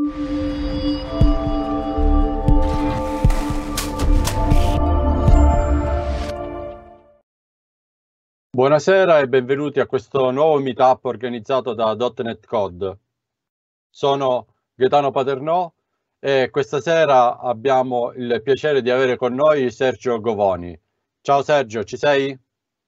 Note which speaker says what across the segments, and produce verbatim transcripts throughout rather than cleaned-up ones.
Speaker 1: Buonasera e benvenuti a questo nuovo meetup organizzato da .punto net Code. Sono Gaetano Paternò e questa sera abbiamo il piacere di avere con noi Sergio Govoni. Ciao Sergio, ci sei?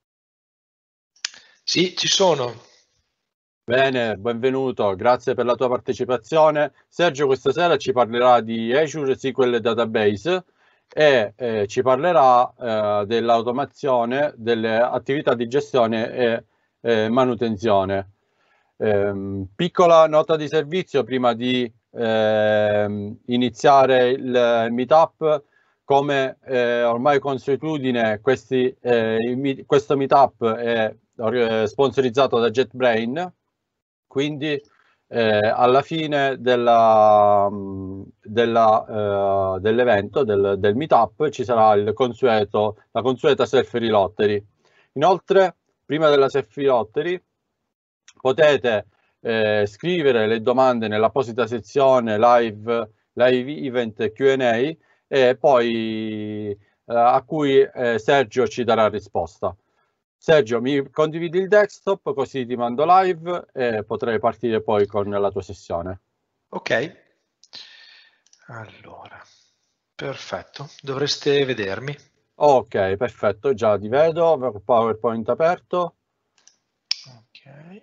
Speaker 2: Sì, ci sono.
Speaker 1: Bene, benvenuto, grazie per la tua partecipazione. Sergio questa sera ci parlerà di Azure S Q L Database e eh, ci parlerà eh, dell'automazione delle attività di gestione e eh, manutenzione. Eh, piccola nota di servizio prima di eh, iniziare il meetup. Come eh, ormai consuetudine, questi, eh, questo meetup è sponsorizzato da JetBrains, quindi eh, alla fine della, della, uh, dell'evento, del, del meetup, ci sarà il consueto, la consueta selfie lottery. Inoltre, prima della selfie lottery, potete eh, scrivere le domande nell'apposita sezione live, live event Q and A e poi eh, a cui eh, Sergio ci darà risposta. Sergio, mi condividi il desktop così ti mando live e potrei partire poi con la tua sessione.
Speaker 2: Ok, allora, perfetto, dovreste vedermi.
Speaker 1: Ok, perfetto, già ti vedo, PowerPoint aperto.
Speaker 2: Ok.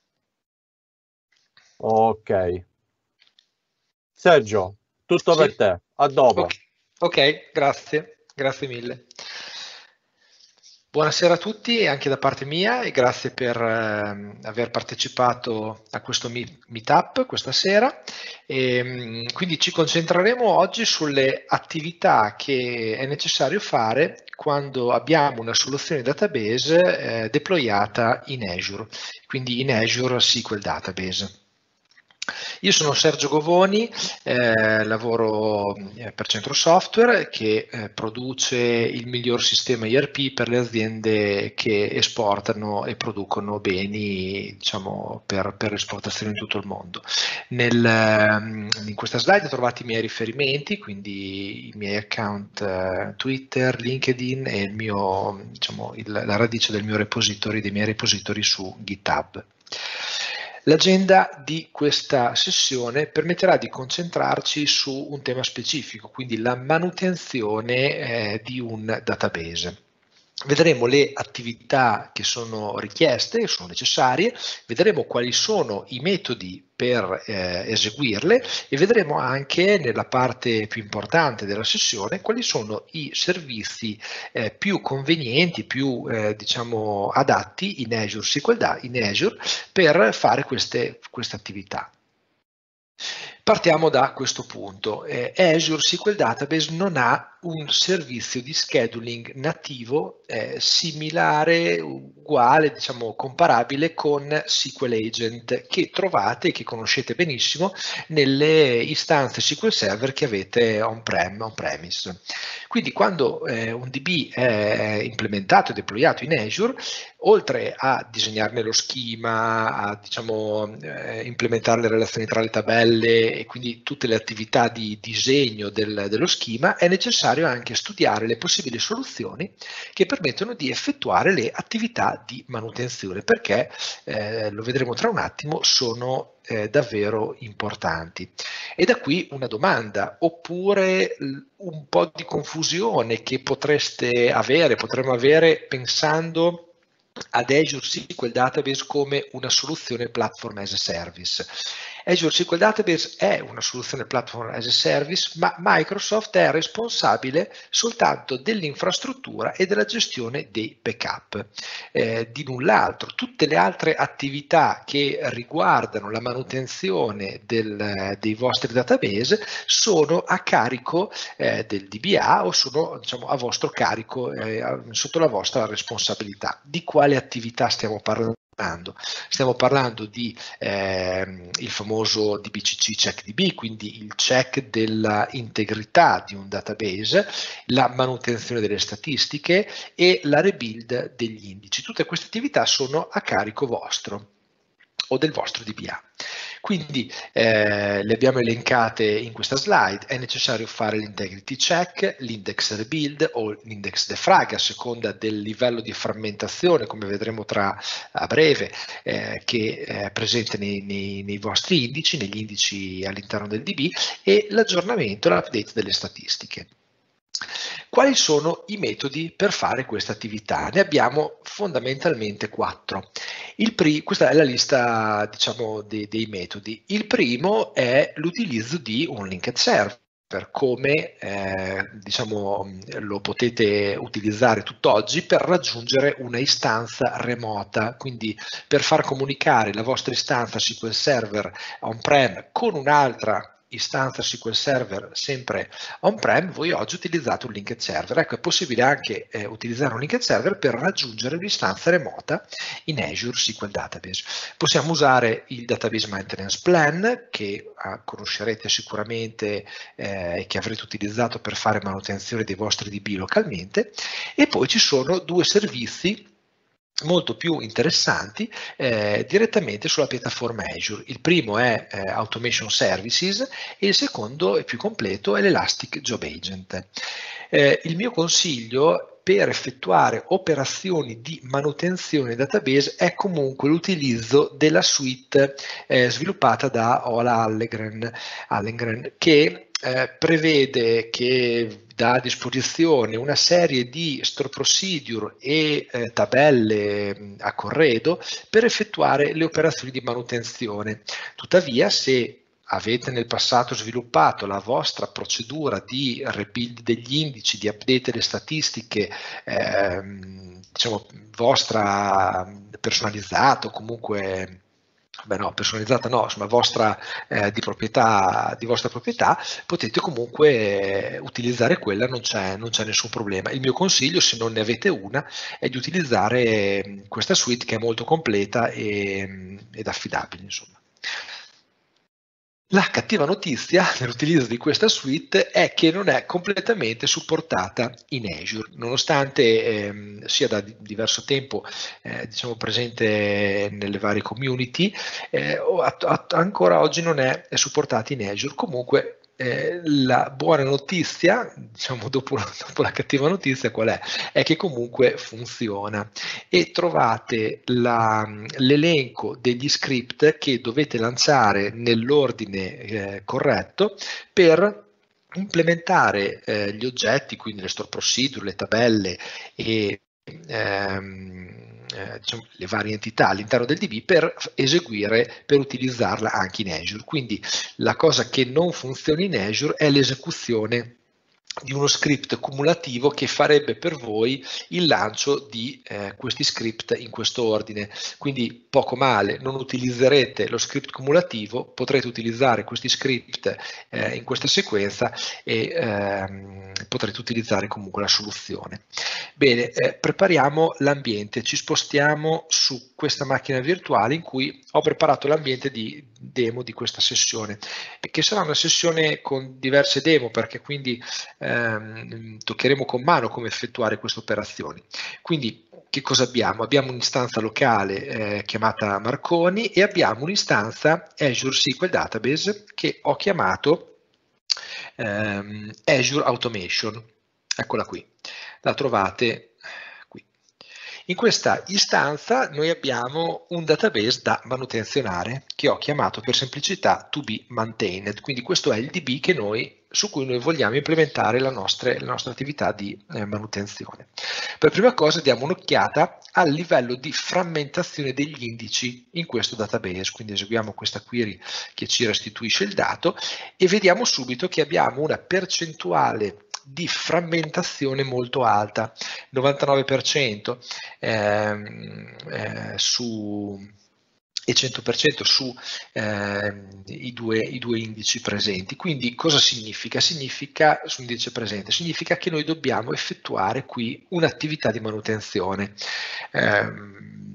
Speaker 1: Ok. Sergio, tutto
Speaker 2: Sì?
Speaker 1: per te, a dopo.
Speaker 2: Ok, ok, grazie, grazie mille. Buonasera a tutti e anche da parte mia e grazie per eh, aver partecipato a questo meetup questa sera. E, quindi ci concentreremo oggi sulle attività che è necessario fare quando abbiamo una soluzione database eh, deployata in Azure, quindi in Azure S Q L Database. Io sono Sergio Govoni, eh, lavoro per Centro Software che eh, produce il miglior sistema I R P per le aziende che esportano e producono beni, diciamo, per, per esportazione in tutto il mondo. Nel, in questa slide trovate i miei riferimenti, quindi i miei account eh, Twitter, LinkedIn e il mio, diciamo, il, la radice del mio repository, dei miei repository su GitHub. L'agenda di questa sessione permetterà di concentrarci su un tema specifico, quindi la manutenzione eh, di un database. Vedremo le attività che sono richieste, che sono necessarie, vedremo quali sono i metodi per eh, eseguirle e vedremo anche nella parte più importante della sessione quali sono i servizi eh, più convenienti, più eh, diciamo adatti in Azure S Q L, in Azure per fare queste, queste attività. Partiamo da questo punto. Eh, Azure S Q L Database non ha un servizio di scheduling nativo eh, similare, uguale, diciamo comparabile con S Q L Agent che trovate e che conoscete benissimo nelle istanze S Q L Server che avete on-prem, on-premise. Quindi quando eh, un D B è implementato e deployato in Azure, oltre a disegnarne lo schema, a diciamo, eh, implementare le relazioni tra le tabelle e quindi tutte le attività di disegno del, dello schema, è necessario anche studiare le possibili soluzioni che permettono di effettuare le attività di manutenzione, perché, eh, lo vedremo tra un attimo, sono eh, davvero importanti. E da qui una domanda, oppure un po' di confusione che potreste avere, potremmo avere pensando ad Azure S Q L Database come una soluzione platform as a service. Azure S Q L Database è una soluzione platform as a service, ma Microsoft è responsabile soltanto dell'infrastruttura e della gestione dei backup. Eh, di null'altro, tutte le altre attività che riguardano la manutenzione del, dei vostri database sono a carico eh, del D B A o sono, diciamo, a vostro carico, eh, sotto la vostra responsabilità. Di quale attività stiamo parlando? Stiamo parlando di eh, il famoso D B C C check D B, quindi il check della integrità di un database, la manutenzione delle statistiche e la rebuild degli indici. Tutte queste attività sono a carico vostro. o del vostro D B A. Quindi eh, le abbiamo elencate in questa slide. È necessario fare l'integrity check, l'index rebuild o l'index defrag a seconda del livello di frammentazione, come vedremo tra a breve, eh, che è presente nei, nei, nei vostri indici, negli indici all'interno del D B, e l'aggiornamento e l'update delle statistiche. Quali sono i metodi per fare questa attività? Ne abbiamo fondamentalmente quattro. Il pri- questa è la lista, diciamo, dei, dei metodi. Il primo è l'utilizzo di un linked server. Come eh, diciamo, lo potete utilizzare tutt'oggi per raggiungere una istanza remota, quindi per far comunicare la vostra istanza S Q L Server on-prem con un'altra istanza S Q L Server sempre on-prem, voi oggi utilizzate un linked server. Ecco, è possibile anche eh, utilizzare un linked server per raggiungere un'istanza remota in Azure S Q L Database. Possiamo usare il Database Maintenance Plan, che eh, conoscerete sicuramente e eh, che avrete utilizzato per fare manutenzione dei vostri D B localmente, e poi ci sono due servizi molto più interessanti eh, direttamente sulla piattaforma Azure. Il primo è eh, Automation Services e il secondo, e più completo, è l'Elastic Job Agent. Eh, il mio consiglio per effettuare operazioni di manutenzione database è comunque l'utilizzo della suite eh, sviluppata da Ola Allegren, Allegren che eh, prevede che dà a disposizione una serie di store procedure e eh, tabelle mh, a corredo per effettuare le operazioni di manutenzione. Tuttavia, se avete nel passato sviluppato la vostra procedura di rebuild degli indici, di update delle statistiche, ehm, diciamo vostra personalizzata o comunque Beh no, personalizzata no, insomma vostra eh, di proprietà, di vostra proprietà, potete comunque eh, utilizzare quella, non c'è, non c'è nessun problema. Il mio consiglio, se non ne avete una, è di utilizzare eh, questa suite, che è molto completa e, ed affidabile, insomma. La cattiva notizia nell'utilizzo di questa suite è che non è completamente supportata in Azure, nonostante ehm, sia da diverso tempo eh, diciamo, presente nelle varie community, eh, ancora oggi non è, è supportata in Azure. Comunque eh, la buona notizia, diciamo dopo, dopo la cattiva notizia, qual è? È che comunque funziona, e trovate l'elenco degli script che dovete lanciare nell'ordine eh, corretto per implementare eh, gli oggetti, quindi le store procedure, le tabelle e ehm, eh, diciamo, le varie entità all'interno del D B per eseguire, per utilizzarla anche in Azure. Quindi la cosa che non funziona in Azure è l'esecuzione di uno script cumulativo che farebbe per voi il lancio di eh, questi script in questo ordine. Quindi poco male, non utilizzerete lo script cumulativo, potrete utilizzare questi script eh, in questa sequenza e ehm, potrete utilizzare comunque la soluzione. Bene, eh, prepariamo l'ambiente, ci spostiamo su questa macchina virtuale in cui ho preparato l'ambiente di demo di questa sessione, che sarà una sessione con diverse demo, perché quindi ehm, toccheremo con mano come effettuare queste operazioni. Quindi che cosa abbiamo? Abbiamo un'istanza locale eh, chiamata Marconi e abbiamo un'istanza Azure S Q L Database che ho chiamato ehm, Azure Automation. Eccola qui, la trovate qui. In questa istanza noi abbiamo un database da manutenzionare che ho chiamato per semplicità to be maintained, quindi questo è il D B che noi, su cui noi vogliamo implementare la nostra, la nostra attività di eh, manutenzione. Per prima cosa diamo un'occhiata al livello di frammentazione degli indici in questo database, quindi eseguiamo questa query che ci restituisce il dato e vediamo subito che abbiamo una percentuale di frammentazione molto alta, novantanove per cento ehm, eh, su e cento per cento su eh, i, due, i due indici presenti. Quindi cosa significa? Significa, su indice presente, significa che noi dobbiamo effettuare qui un'attività di manutenzione. Eh,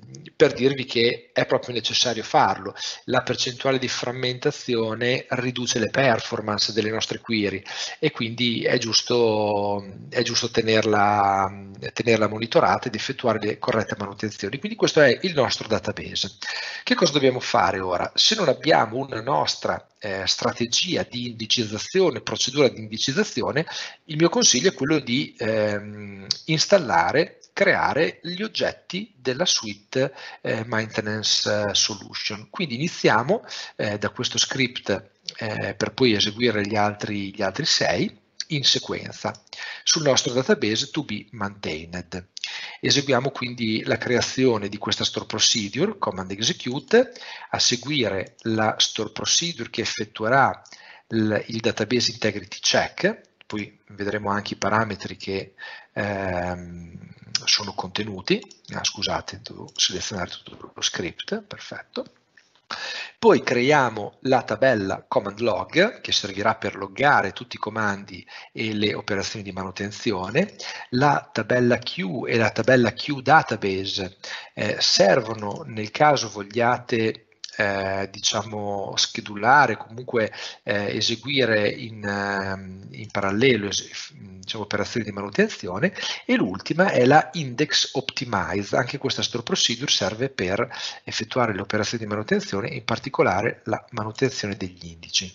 Speaker 2: per dirvi che è proprio necessario farlo. La percentuale di frammentazione riduce le performance delle nostre query e quindi è giusto, è giusto tenerla, tenerla monitorata ed effettuare le corrette manutenzioni. Quindi questo è il nostro database. Che cosa dobbiamo fare ora? Se non abbiamo una nostra eh, strategia di indicizzazione, procedura di indicizzazione, il mio consiglio è quello di ehm, installare, creare gli oggetti della suite eh, Maintenance Solution. Quindi iniziamo eh, da questo script eh, per poi eseguire gli altri, gli altri sei in sequenza sul nostro database to be maintained. Eseguiamo quindi la creazione di questa store procedure, command execute, a seguire la store procedure che effettuerà il, il database integrity check, poi vedremo anche i parametri che ehm, sono contenuti. Ah, scusate, devo selezionare tutto lo script, perfetto. Poi creiamo la tabella command log che servirà per loggare tutti i comandi e le operazioni di manutenzione. La tabella queue e la tabella queue database eh, servono nel caso vogliate Eh, diciamo schedulare, comunque eh, eseguire in, eh, in parallelo diciamo, operazioni di manutenzione, e l'ultima è la index optimize. Anche questa store procedure serve per effettuare le operazioni di manutenzione, in particolare la manutenzione degli indici.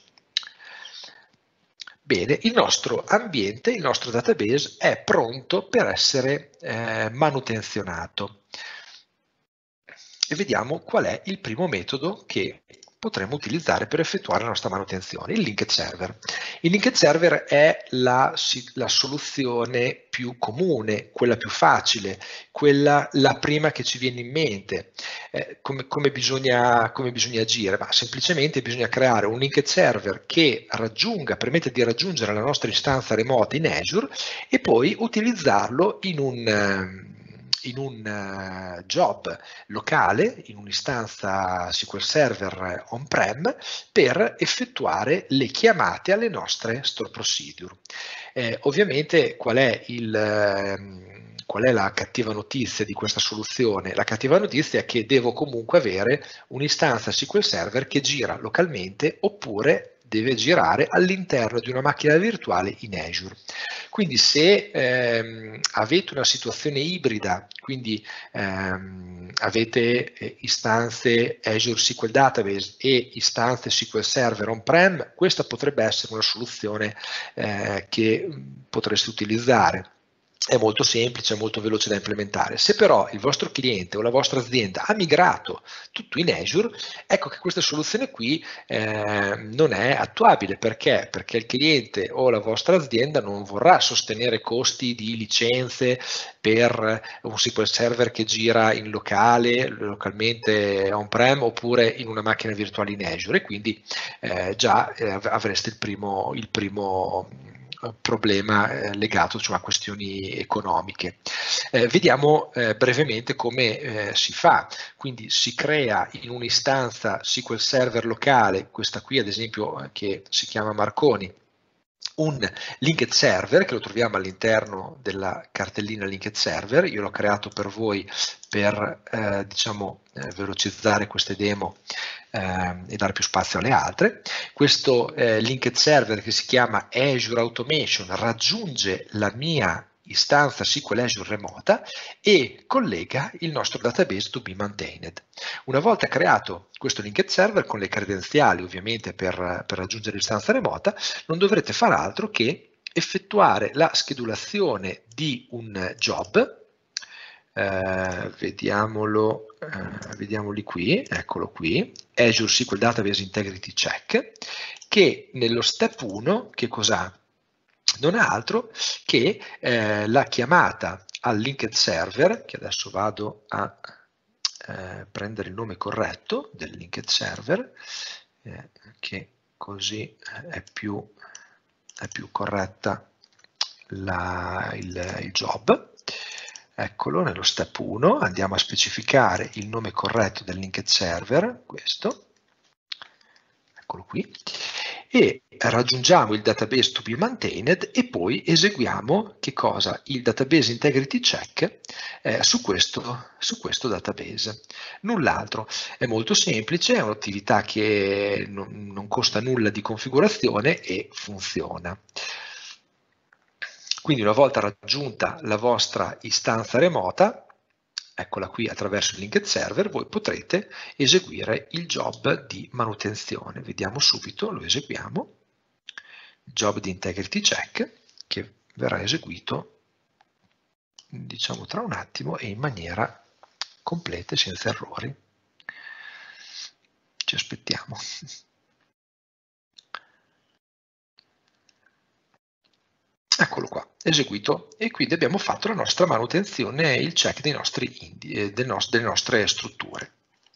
Speaker 2: Bene, il nostro ambiente, il nostro database è pronto per essere eh, manutenzionato. E vediamo qual è il primo metodo che potremmo utilizzare per effettuare la nostra manutenzione, il linked server. Il linked server è la, la soluzione più comune, quella più facile, quella la prima che ci viene in mente. Eh, come, come, bisogna, come bisogna agire? Ma semplicemente bisogna creare un linked server che raggiunga, permette di raggiungere la nostra istanza remota in Azure e poi utilizzarlo in un in un uh, job locale, in un'istanza S Q L Server on-prem, per effettuare le chiamate alle nostre store procedure. Eh, ovviamente qual è il... Uh, Qual è la cattiva notizia di questa soluzione? La cattiva notizia è che devo comunque avere un'istanza S Q L Server che gira localmente oppure deve girare all'interno di una macchina virtuale in Azure. Quindi se ehm, avete una situazione ibrida, quindi ehm, avete eh, istanze Azure S Q L Database e istanze S Q L Server on-prem, questa potrebbe essere una soluzione eh, che potreste utilizzare. È molto semplice, è molto veloce da implementare. Se però il vostro cliente o la vostra azienda ha migrato tutto in Azure, ecco che questa soluzione qui eh, non è attuabile. Perché? Perché il cliente o la vostra azienda non vorrà sostenere costi di licenze per un S Q L Server che gira in locale, localmente on-prem, oppure in una macchina virtuale in Azure, e quindi eh, già eh, avreste il primo, il primo problema eh, legato cioè, a questioni economiche. Eh, vediamo eh, brevemente come eh, si fa. Quindi si crea in un'istanza S Q L Server locale, questa qui ad esempio eh, che si chiama Marconi, un linked server che lo troviamo all'interno della cartellina linked server. Io l'ho creato per voi per eh, diciamo eh, velocizzare queste demo eh, e dare più spazio alle altre. Questo eh, linked server che si chiama Azure Automation raggiunge la mia istanza S Q L Azure remota e collega il nostro database to be maintained. Una volta creato questo linked server con le credenziali ovviamente per, per raggiungere l'istanza remota, non dovrete fare altro che effettuare la schedulazione di un job. Eh, vediamolo, eh, vediamoli qui, eccolo qui, Azure S Q L Database Integrity Check, che nello step uno che cos'ha? Non ha altro che eh, la chiamata al linked server, che adesso vado a eh, prendere il nome corretto del linked server, eh, che così è più, è più corretta la, il, il job. Eccolo nello step uno, andiamo a specificare il nome corretto del linked server, questo, eccolo qui. e raggiungiamo il database to be maintained e poi eseguiamo che cosa? Il database integrity check eh, su, questo, su questo database. Null'altro, è molto semplice, è un'attività che non, non costa nulla di configurazione e funziona. Quindi una volta raggiunta la vostra istanza remota, eccola qui attraverso il linked server, voi potrete eseguire il job di manutenzione. Vediamo subito, lo eseguiamo, job di integrity check, che verrà eseguito, diciamo, tra un attimo e in maniera completa e senza errori. Ci aspettiamo. Eccolo qua, eseguito, e quindi abbiamo fatto la nostra manutenzione e il check dei nostri indi, eh, del nos- delle nostre strutture.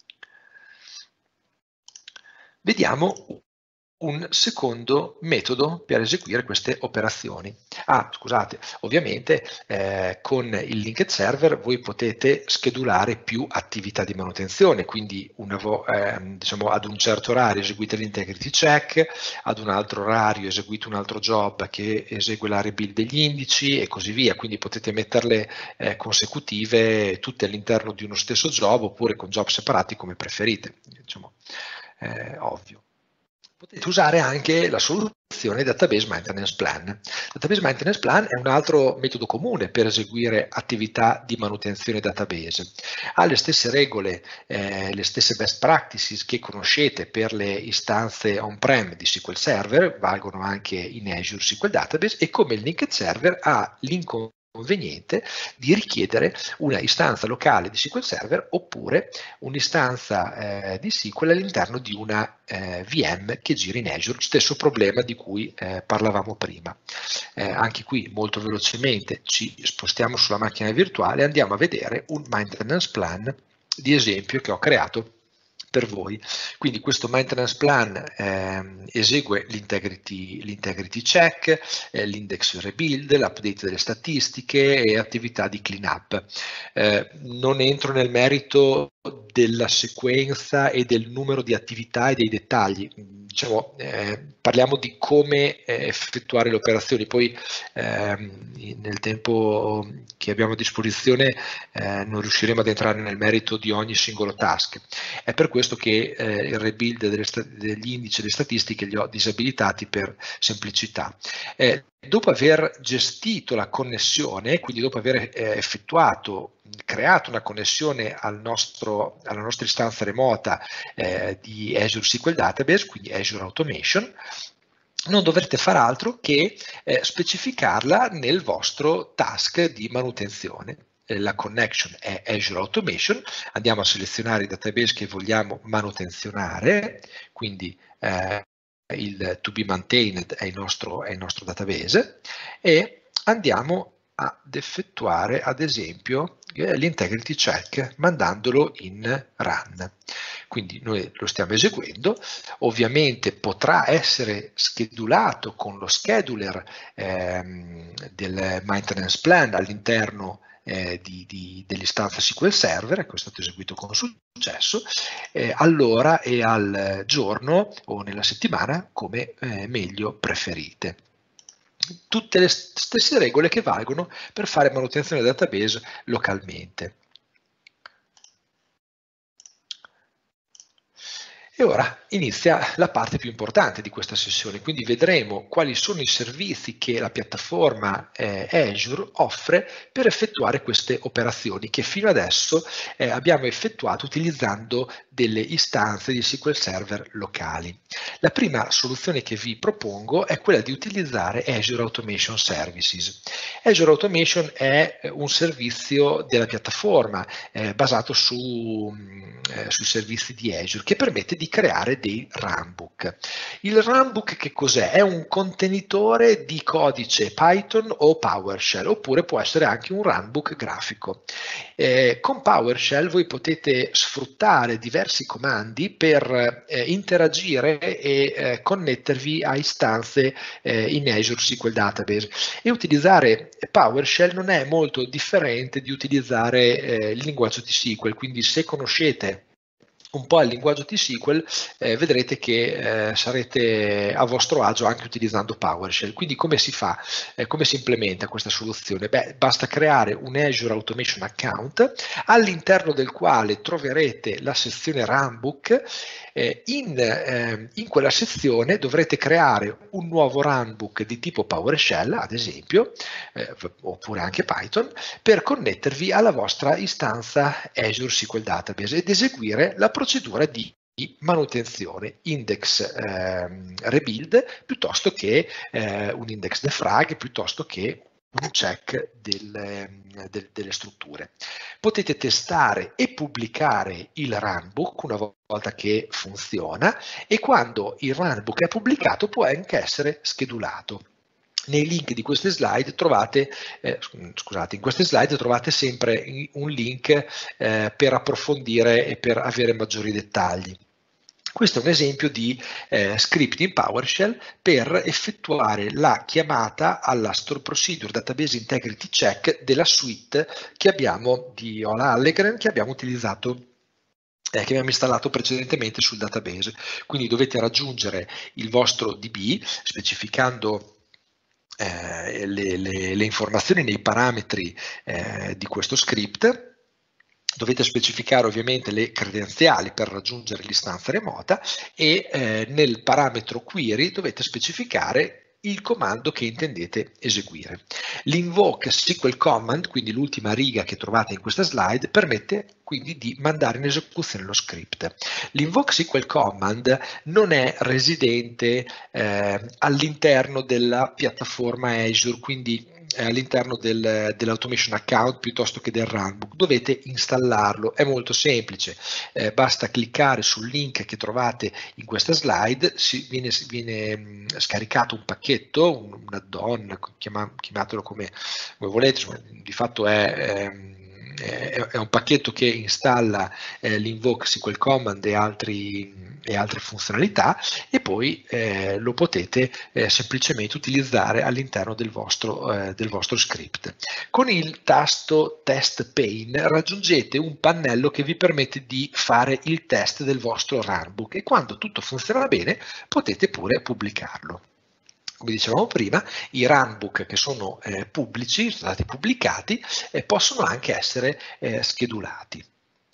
Speaker 2: Vediamo un secondo metodo per eseguire queste operazioni. Ah, scusate, ovviamente eh, con il linked server voi potete schedulare più attività di manutenzione, quindi una eh, diciamo, ad un certo orario eseguite l'integrity check, ad un altro orario eseguite un altro job che esegue la rebuild degli indici e così via, quindi potete metterle eh, consecutive tutte all'interno di uno stesso job oppure con job separati come preferite, diciamo, eh, ovvio. Potete usare anche la soluzione Database Maintenance Plan. Database Maintenance Plan è un altro metodo comune per eseguire attività di manutenzione database. Ha le stesse regole, eh, le stesse best practices che conoscete per le istanze on-prem di S Q L Server, valgono anche in Azure S Q L Database, e come il linked server ha l'inconveniente conveniente di richiedere una istanza locale di S Q L Server oppure un'istanza eh, di S Q L all'interno di una eh, V M che gira in Azure, stesso problema di cui eh, parlavamo prima. Eh, anche qui molto velocemente ci spostiamo sulla macchina virtuale e andiamo a vedere un maintenance plan di esempio che ho creato per voi. Quindi questo maintenance plan eh, esegue l'integrity, l'integrity check, eh, l'index rebuild, l'update delle statistiche e attività di cleanup. Eh, non entro nel merito della sequenza e del numero di attività e dei dettagli. Diciamo, eh, parliamo di come eh, effettuare le operazioni, poi ehm, nel tempo che abbiamo a disposizione eh, non riusciremo ad entrare nel merito di ogni singolo task. È per questo che eh, il rebuild delle degli indici e delle statistiche li ho disabilitati per semplicità. Eh, dopo aver gestito la connessione, quindi dopo aver eh, effettuato creato una connessione al nostro, alla nostra istanza remota eh, di Azure S Q L Database, quindi Azure Automation, non dovrete fare altro che eh, specificarla nel vostro task di manutenzione. La connection è Azure Automation, andiamo a selezionare i database che vogliamo manutenzionare, quindi eh, il to be maintained è il nostro, è il nostro database, e andiamo ad effettuare ad esempio l'integrity check mandandolo in run. Quindi noi lo stiamo eseguendo, ovviamente potrà essere schedulato con lo scheduler ehm, del maintenance plan all'interno eh, di, di, dell'istanza S Q L Server, che è stato eseguito con successo, eh, all'ora e al giorno o nella settimana come eh, meglio preferite. Tutte le stesse regole che valgono per fare manutenzione del database localmente. E ora inizia la parte più importante di questa sessione, quindi vedremo quali sono i servizi che la piattaforma eh, Azure offre per effettuare queste operazioni che fino adesso eh, abbiamo effettuato utilizzando delle istanze di S Q L Server locali. La prima soluzione che vi propongo è quella di utilizzare Azure Automation Services. Azure Automation è un servizio della piattaforma eh, basato su, eh, sui servizi di Azure che permette di creare dei runbook. Il runbook che cos'è? È un contenitore di codice Python o PowerShell, oppure può essere anche un runbook grafico. Eh, con PowerShell voi potete sfruttare diversi comandi per eh, interagire e eh, connettervi a istanze eh, in Azure S Q L Database, e utilizzare PowerShell non è molto differente di utilizzare eh, il linguaggio di S Q L, quindi se conoscete un po' al linguaggio T-SQL, eh, vedrete che eh, sarete a vostro agio anche utilizzando PowerShell. Quindi come si fa? Eh, come si implementa questa soluzione? Beh, basta creare un Azure Automation Account all'interno del quale troverete la sezione Runbook. Eh, in, eh, in quella sezione dovrete creare un nuovo runbook di tipo PowerShell, ad esempio, eh, oppure anche Python, per connettervi alla vostra istanza Azure S Q L Database ed eseguire la procedura di manutenzione, index eh, rebuild, piuttosto che eh, un index defrag, piuttosto che un check del, del, delle strutture. Potete testare e pubblicare il runbook una volta che funziona, e quando il runbook è pubblicato può anche essere schedulato. Nei link di queste slide trovate, eh, scusate, in queste slide trovate sempre un link eh, per approfondire e per avere maggiori dettagli. Questo è un esempio di eh, script in PowerShell per effettuare la chiamata alla Store Procedure Database Integrity Check della suite che abbiamo di Ola Allegren, che abbiamo utilizzato Eh, che abbiamo installato precedentemente sul database. Quindi dovete raggiungere il vostro D B specificando eh, le, le, le informazioni nei parametri eh, di questo script. Dovete specificare ovviamente le credenziali per raggiungere l'istanza remota e eh, nel parametro query dovete specificare il comando che intendete eseguire. L'invoke S Q L command, quindi l'ultima riga che trovate in questa slide, permette quindi di mandare in esecuzione lo script. L'invoke S Q L command non è residente eh, all'interno della piattaforma Azure, quindi all'interno del, dell'automation account piuttosto che del runbook. Dovete installarlo, è molto semplice, eh, basta cliccare sul link che trovate in questa slide, si, viene, viene mh, scaricato un pacchetto, un, un add-on, chiama, chiamatelo come, come volete, insomma, di fatto è... Ehm, è un pacchetto che installa eh, l'invoke S Q L command e, altri, e altre funzionalità, e poi eh, lo potete eh, semplicemente utilizzare all'interno del vostro, eh, del vostro script. Con il tasto test pane raggiungete un pannello che vi permette di fare il test del vostro runbook, e quando tutto funziona bene potete pure pubblicarlo. Come dicevamo prima, i runbook che sono eh, pubblici, sono stati pubblicati, eh, possono anche essere eh, schedulati.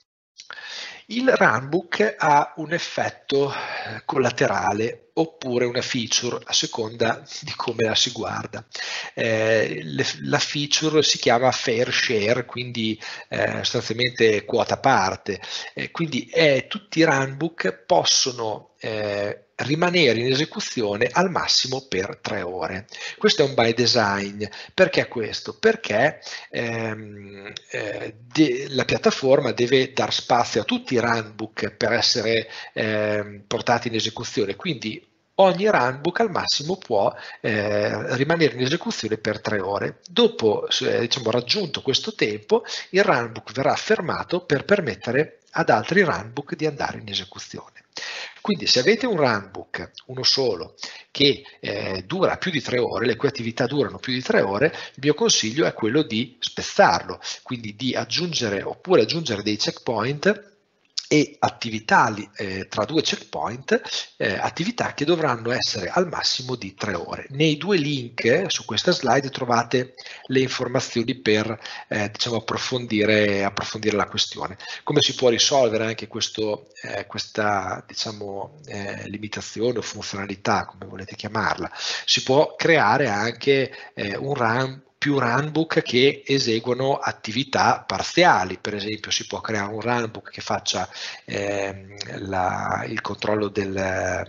Speaker 2: Il runbook ha un effetto collaterale oppure una feature a seconda di come la si guarda. Eh, le, la feature si chiama fair share, quindi eh, sostanzialmente quota parte, eh, quindi eh, tutti i runbook possono eh, rimanere in esecuzione al massimo per tre ore. Questo è un by design. Perché questo? Perché ehm, eh, de, la piattaforma deve dar spazio a tutti i runbook per essere eh, portati in esecuzione, quindi ogni runbook al massimo può eh, rimanere in esecuzione per tre ore. Dopo eh, diciamo, raggiunto questo tempo, il runbook verrà fermato per permettere ad altri runbook di andare in esecuzione. Quindi se avete un runbook, uno solo, che eh, dura più di tre ore, le cui attività durano più di tre ore, il mio consiglio è quello di spezzarlo, quindi di aggiungere oppure aggiungere dei checkpoint e attività eh, tra due checkpoint, eh, attività che dovranno essere al massimo di tre ore. Nei due link eh, su questa slide trovate le informazioni per eh, diciamo approfondire, approfondire la questione. Come si può risolvere anche questo, eh, questa diciamo, eh, limitazione o funzionalità, come volete chiamarla? Si può creare anche eh, un run più runbook che eseguono attività parziali. Per esempio si può creare un runbook che faccia eh, la, il controllo del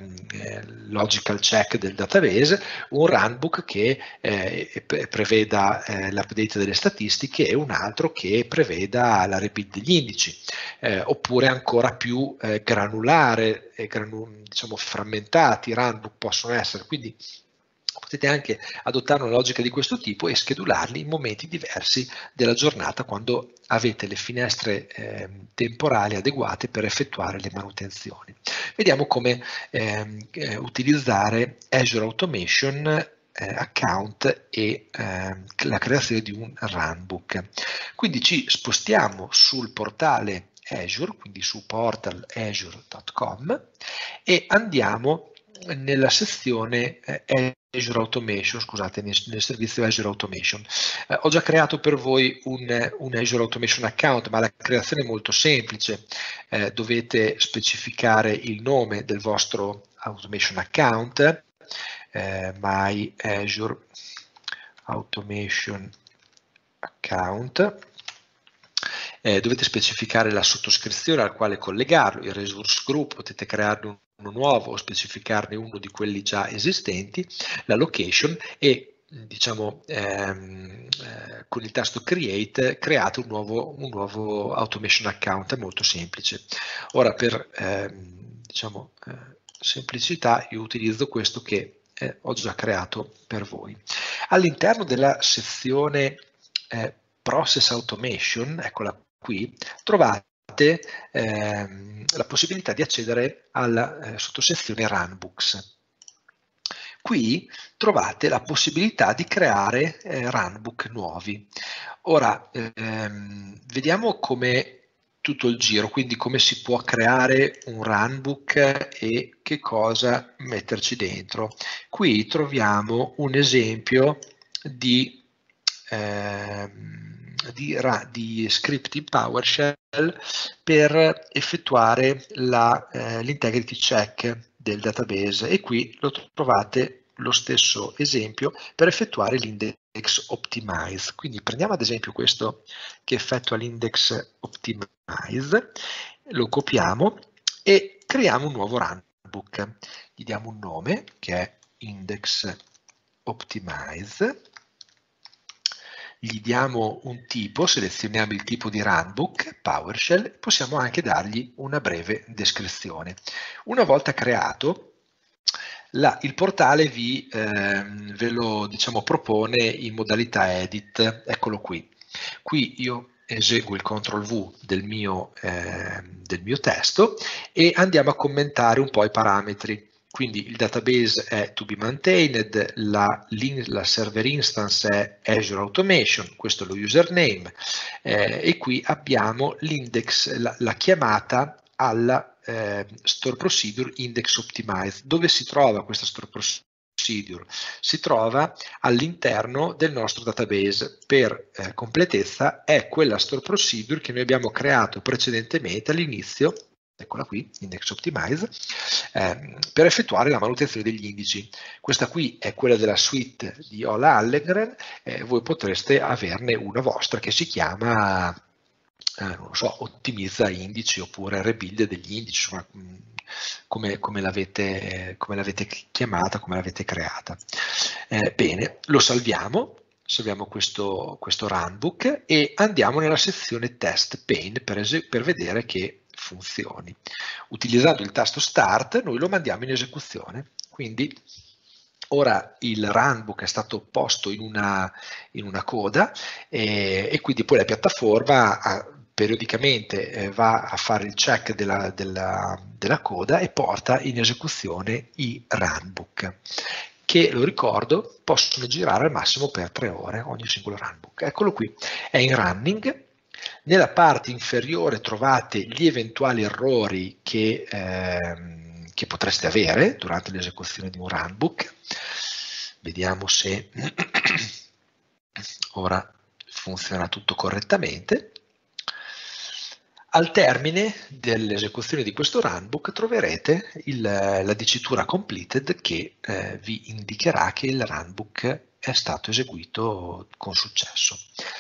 Speaker 2: eh, logical check del database, un runbook che eh, preveda eh, l'update delle statistiche e un altro che preveda la rebuild degli indici, eh, oppure ancora più eh, granulare, eh, granu, diciamo frammentati runbook possono essere. Quindi potete anche adottare una logica di questo tipo e schedularli in momenti diversi della giornata, quando avete le finestre eh, temporali adeguate per effettuare le manutenzioni. Vediamo come eh, utilizzare Azure Automation eh, Account e eh, la creazione di un runbook. Quindi ci spostiamo sul portale Azure, quindi su portal azure punto com, e andiamo nella sezione eh, Azure Automation, scusate, nel, nel servizio Azure Automation. Eh, ho già creato per voi un, un Azure Automation account, ma la creazione è molto semplice. Eh, dovete specificare il nome del vostro Automation account, eh, My Azure Automation Account. Eh, dovete specificare la sottoscrizione al quale collegarlo, il resource group, potete crearne uno nuovo o specificarne uno di quelli già esistenti, la location e diciamo ehm, eh, con il tasto create create un nuovo, un nuovo automation account, è molto semplice. Ora per ehm, diciamo eh, semplicità io utilizzo questo che eh, ho già creato per voi. All'interno della sezione eh, Process Automation, eccola qui, trovate ehm, la possibilità di accedere alla eh, sottosezione Runbooks. Qui trovate la possibilità di creare eh, runbook nuovi. Ora, ehm, vediamo come tutto il giro, quindi come si può creare un runbook e che cosa metterci dentro. Qui troviamo un esempio di, ehm, di, di script in PowerShell per effettuare eh, l'integrity check del database, e qui lo trovate lo stesso esempio per effettuare l'index optimize. Quindi prendiamo ad esempio questo che effettua l'index optimize, lo copiamo e creiamo un nuovo runbook. Gli diamo un nome che è index optimize, gli diamo un tipo, selezioniamo il tipo di runbook, PowerShell, possiamo anche dargli una breve descrizione. Una volta creato, la, il portale vi, eh, ve lo diciamo, propone in modalità edit, eccolo qui. Qui io eseguo il control V del mio, eh, del mio testo e andiamo a commentare un po' i parametri. Quindi il database è to be maintained, la, la server instance è Azure Automation, questo è lo username, eh, e qui abbiamo l'index, la, la chiamata alla eh, store procedure index optimize. Dove si trova questa store procedure? Si trova all'interno del nostro database. Per eh, completezza è quella store procedure che noi abbiamo creato precedentemente all'inizio, eccola qui, index optimize, eh, per effettuare la manutenzione degli indici. Questa qui è quella della suite di Ola Allegren, eh, voi potreste averne una vostra che si chiama, eh, non lo so, ottimizza indici oppure rebuild degli indici, insomma, come, come l'avete come l'avete chiamata, come l'avete creata. Eh, bene, lo salviamo. Salviamo questo, questo runbook e andiamo nella sezione test pane per, per vedere che funzioni. Utilizzando il tasto start noi lo mandiamo in esecuzione, quindi ora il runbook è stato posto in una, in una coda e, e quindi poi la piattaforma ha, periodicamente eh, va a fare il check della, della, della coda e porta in esecuzione i runbook, che, lo ricordo, possono girare al massimo per tre ore ogni singolo runbook. Eccolo qui, è in running. Nella parte inferiore trovate gli eventuali errori che, ehm, che potreste avere durante l'esecuzione di un runbook. Vediamo se ora funziona tutto correttamente. Al termine dell'esecuzione di questo runbook troverete il, la dicitura completed che eh, vi indicherà che il runbook è stato eseguito con successo.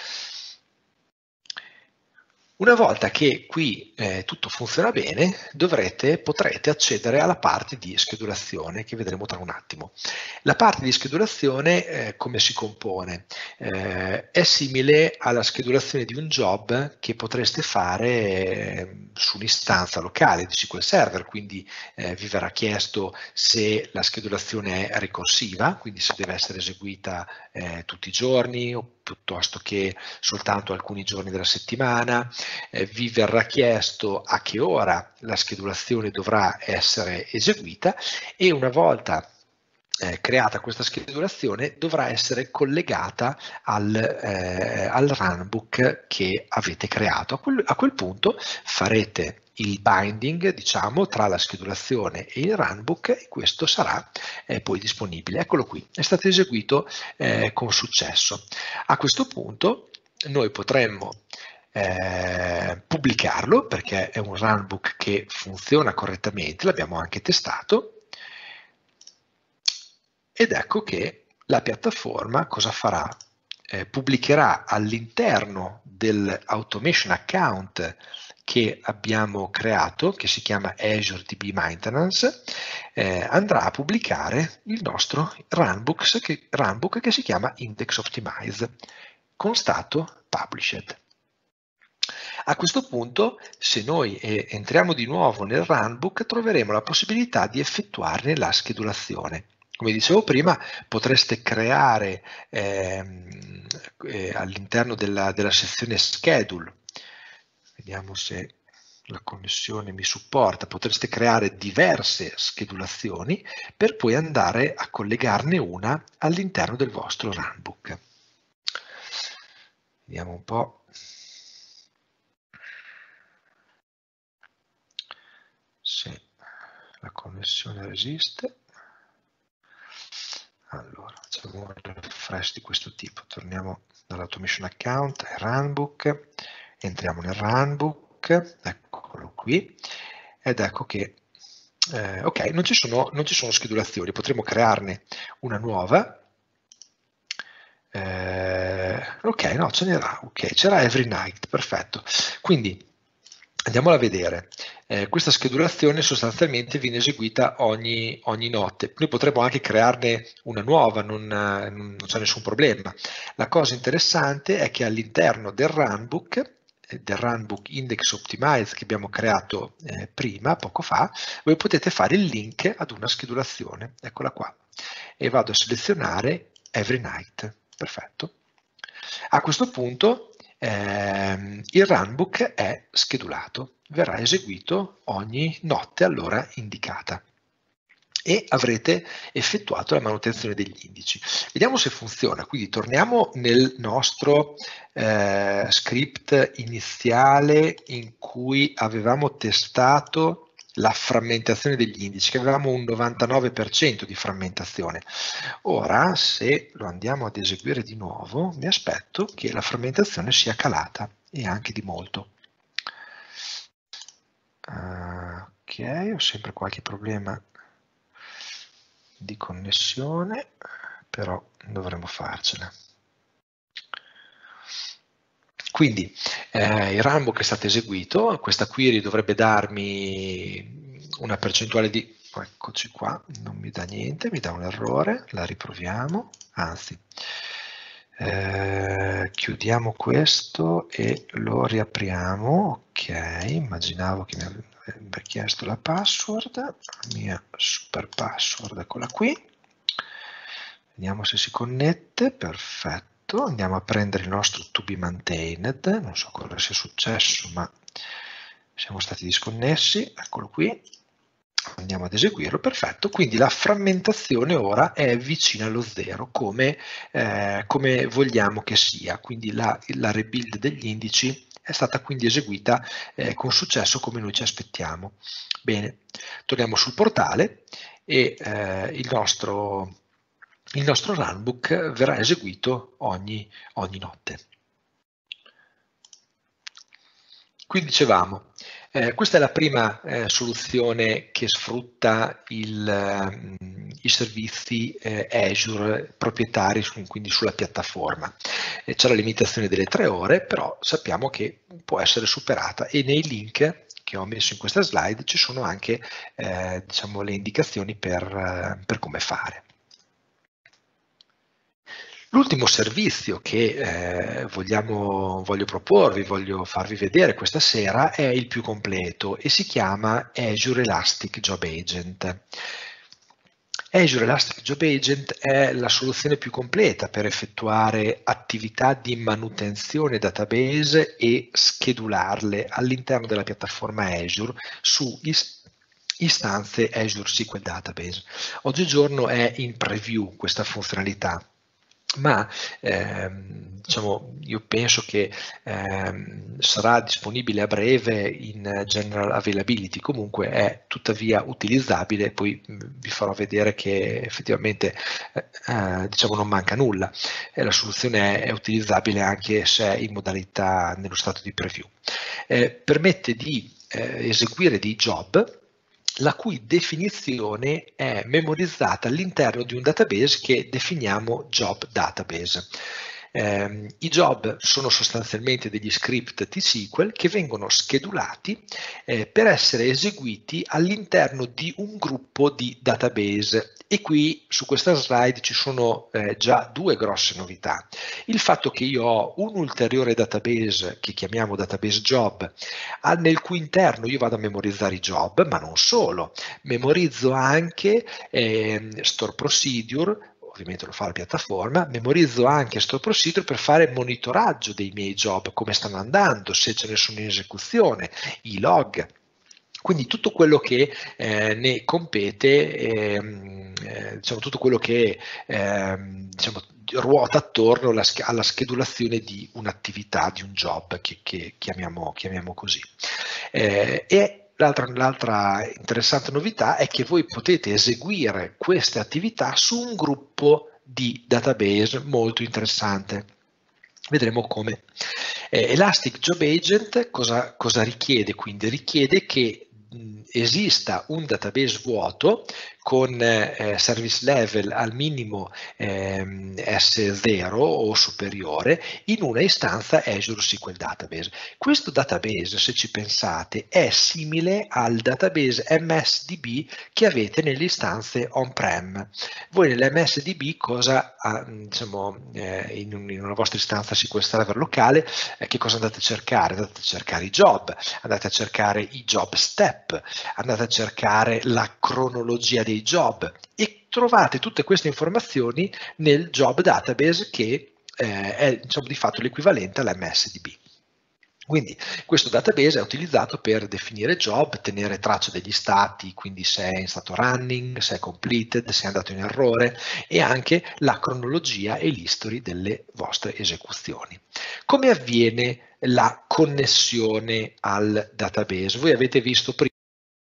Speaker 2: Una volta che qui eh, tutto funziona bene, dovrete, potrete accedere alla parte di schedulazione che vedremo tra un attimo. La parte di schedulazione eh, come si compone? Eh, è simile alla schedulazione di un job che potreste fare eh, su un'istanza locale di S Q L Server, quindi eh, vi verrà chiesto se la schedulazione è ricorsiva, quindi se deve essere eseguita eh, tutti i giorni o piuttosto che soltanto alcuni giorni della settimana. Eh, vi verrà chiesto a che ora la schedulazione dovrà essere eseguita e una volta eh, creata questa schedulazione dovrà essere collegata al, eh, al runbook che avete creato. A quel, a quel punto farete il binding, diciamo, tra la schedulazione e il runbook, e questo sarà eh, poi disponibile. Eccolo qui, è stato eseguito eh, con successo. A questo punto noi potremmo eh, pubblicarlo, perché è un runbook che funziona correttamente, l'abbiamo anche testato, ed ecco che la piattaforma cosa farà? Eh, pubblicherà all'interno dell'automation account che abbiamo creato, che si chiama Azure D B Maintenance, eh, andrà a pubblicare il nostro runbook che, runbook che si chiama Index Optimize, con stato Published. A questo punto, se noi eh, entriamo di nuovo nel runbook, troveremo la possibilità di effettuarne la schedulazione. Come dicevo prima, potreste creare ehm, eh, all'interno della, della sezione Schedule, vediamo se la connessione mi supporta, potreste creare diverse schedulazioni per poi andare a collegarne una all'interno del vostro runbook. Vediamo un po'. Se la connessione resiste. Allora, facciamo un refresh di questo tipo, torniamo dall'automation account, runbook, entriamo nel runbook, eccolo qui, ed ecco che, eh, ok, non ci, sono, non ci sono schedulazioni, potremo crearne una nuova, eh, ok, no, ce n'era, ok, c'era every night, perfetto, quindi andiamola a vedere. Eh, questa schedulazione sostanzialmente viene eseguita ogni, ogni notte. Noi potremmo anche crearne una nuova, non, non c'è nessun problema. La cosa interessante è che all'interno del runbook, eh, del runbook Index Optimize che abbiamo creato eh, prima, poco fa, voi potete fare il link ad una schedulazione. Eccola qua. E vado a selezionare Every Night. Perfetto. A questo punto Eh, il runbook è schedulato, verrà eseguito ogni notte all'ora indicata e avrete effettuato la manutenzione degli indici. Vediamo se funziona, quindi torniamo nel nostro eh, script iniziale in cui avevamo testato la frammentazione degli indici, che avevamo un novantanove per cento di frammentazione. Ora, se lo andiamo ad eseguire di nuovo, mi aspetto che la frammentazione sia calata, e anche di molto. Uh, ok, ho sempre qualche problema di connessione, però dovremo farcela. Quindi eh, il runbook è stato eseguito, questa query dovrebbe darmi una percentuale di, eccoci qua, non mi dà niente, mi dà un errore, la riproviamo, anzi eh, chiudiamo questo e lo riapriamo. Ok, immaginavo che mi avrebbe chiesto la password, la mia super password, eccola qui, vediamo se si connette, perfetto. Andiamo a prendere il nostro to be maintained, non so cosa sia successo, ma siamo stati disconnessi, eccolo qui, andiamo ad eseguirlo, perfetto, quindi la frammentazione ora è vicina allo zero, come, eh, come vogliamo che sia, quindi la, la rebuild degli indici è stata quindi eseguita eh, con successo come noi ci aspettiamo. Bene, torniamo sul portale e eh, il nostro... il nostro runbook verrà eseguito ogni, ogni notte. Quindi dicevamo, eh, questa è la prima eh, soluzione che sfrutta il, um, i servizi eh, Azure proprietari, su, quindi sulla piattaforma. Eh, c'è la limitazione delle tre ore, però sappiamo che può essere superata, e nei link che ho messo in questa slide ci sono anche eh, diciamo, le indicazioni per, per come fare. L'ultimo servizio che eh, vogliamo, voglio proporvi, voglio farvi vedere questa sera è il più completo e si chiama Azure Elastic Job Agent. Azure Elastic Job Agent è la soluzione più completa per effettuare attività di manutenzione database e schedularle all'interno della piattaforma Azure su istanze Azure S Q L Database. Oggigiorno è in preview questa funzionalità, ma ehm, diciamo, io penso che ehm, sarà disponibile a breve in general availability. Comunque è tuttavia utilizzabile, poi vi farò vedere che effettivamente eh, diciamo non manca nulla, e la soluzione è, è utilizzabile anche se è in modalità nello stato di preview. Eh, permette di eh, eseguire dei job la cui definizione è memorizzata all'interno di un database che definiamo job database. Eh, I job sono sostanzialmente degli script T S Q L che vengono schedulati eh, per essere eseguiti all'interno di un gruppo di database. E qui su questa slide ci sono eh, già due grosse novità. Il fatto che io ho un ulteriore database che chiamiamo database job, nel cui interno io vado a memorizzare i job, ma non solo, memorizzo anche eh, store procedure, ovviamente lo fa la piattaforma, memorizzo anche store procedure per fare monitoraggio dei miei job, come stanno andando, se ce ne sono in esecuzione, i log. Quindi tutto quello che eh, ne compete, ehm, eh, diciamo tutto quello che ehm, diciamo, ruota attorno alla, alla schedulazione di un'attività, di un job che, che chiamiamo, chiamiamo così. Eh, e L'altra, l'altra interessante novità è che voi potete eseguire queste attività su un gruppo di database molto interessante. Vedremo come. Eh, Elastic Job Agent cosa, cosa richiede? Quindi richiede che mh, esista un database vuoto con eh, service level al minimo ehm, S zero o superiore in una istanza Azure S Q L Database. Questo database, se ci pensate, è simile al database M S D B che avete nelle istanze on-prem. Voi nell'M S D B cosa, diciamo, eh, in, un, in una vostra istanza S Q L Server locale, eh, che cosa andate a cercare? Andate a cercare i job, andate a cercare i job step, andate a cercare la cronologia dei job e trovate tutte queste informazioni nel job database che eh, è, diciamo, di fatto l'equivalente all'M S D B. Quindi questo database è utilizzato per definire job, tenere traccia degli stati, quindi se è in stato running, se è completed, se è andato in errore, e anche la cronologia e l'history delle vostre esecuzioni. Come avviene la connessione al database? Voi avete visto prima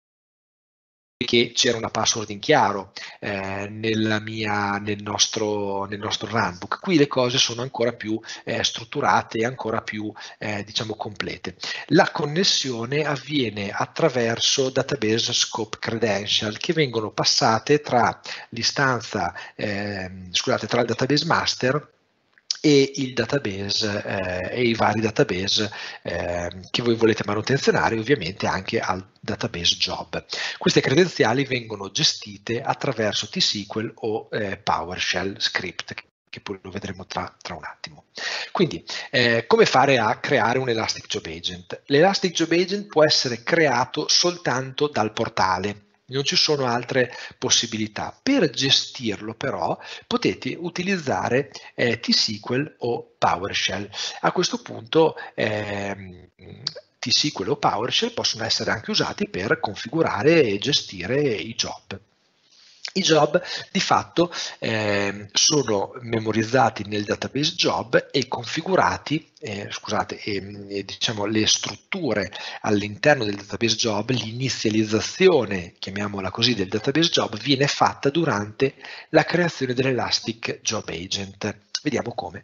Speaker 2: che c'era una password in chiaro eh, nella mia, nel, nostro, nel nostro runbook. Qui le cose sono ancora più eh, strutturate e ancora più eh, diciamo complete. La connessione avviene attraverso database scope credential che vengono passate tra l'istanza, eh, scusate, tra il database master e il database eh, e i vari database eh, che voi volete manutenzionare, ovviamente anche al database job. Queste credenziali vengono gestite attraverso T S Q L o eh, PowerShell script, che poi lo vedremo tra, tra un attimo. Quindi, eh, come fare a creare un Elastic Job Agent? L'Elastic Job Agent può essere creato soltanto dal portale. Non ci sono altre possibilità. Per gestirlo però potete utilizzare eh, T S Q L o PowerShell. A questo punto ehm, T S Q L o PowerShell possono essere anche usati per configurare e gestire i job. I job di fatto eh, sono memorizzati nel database job e configurati, eh, scusate, e, e, diciamo le strutture all'interno del database job, l'inizializzazione, chiamiamola così, del database job viene fatta durante la creazione dell'Elastic Job Agent. Vediamo come.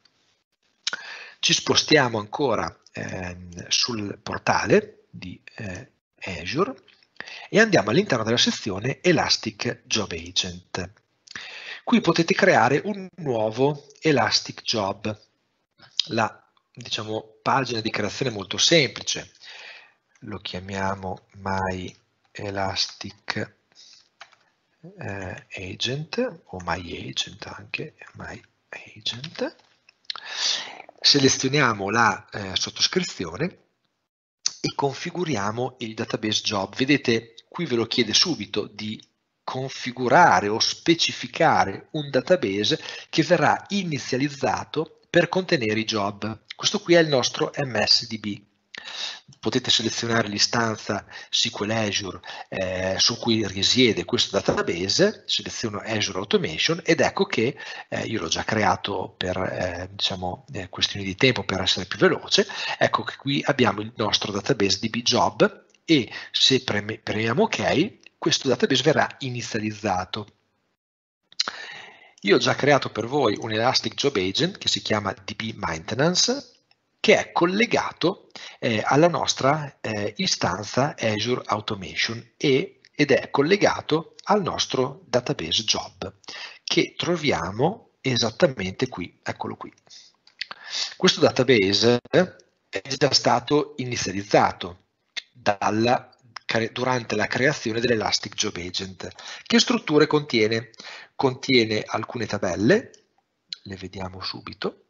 Speaker 2: Ci spostiamo ancora eh, sul portale di eh, Azure e andiamo all'interno della sezione Elastic Job Agent. Qui potete creare un nuovo Elastic Job. La diciamo, pagina di creazione è molto semplice. Lo chiamiamo My Elastic eh, Agent o My Agent anche, My Agent. Selezioniamo la eh, sottoscrizione e configuriamo il database job. Vedete, qui ve lo chiede subito di configurare o specificare un database che verrà inizializzato per contenere i job. Questo qui è il nostro M S D B. potete selezionare l'istanza S Q L Azure eh, su cui risiede questo database, seleziono Azure Automation ed ecco che eh, io l'ho già creato per eh, diciamo, eh, questioni di tempo per essere più veloce. Ecco che qui abbiamo il nostro database D B Job e se preme, premiamo OK, questo database verrà inizializzato. Io ho già creato per voi un Elastic Job Agent che si chiama D B Maintenance, che è collegato eh, alla nostra eh, istanza Azure Automation e, ed è collegato al nostro database Job, che troviamo esattamente qui, eccolo qui. Questo database è già stato inizializzato dalla, durante la creazione dell'Elastic Job Agent. Che strutture contiene? Contiene alcune tabelle, le vediamo subito.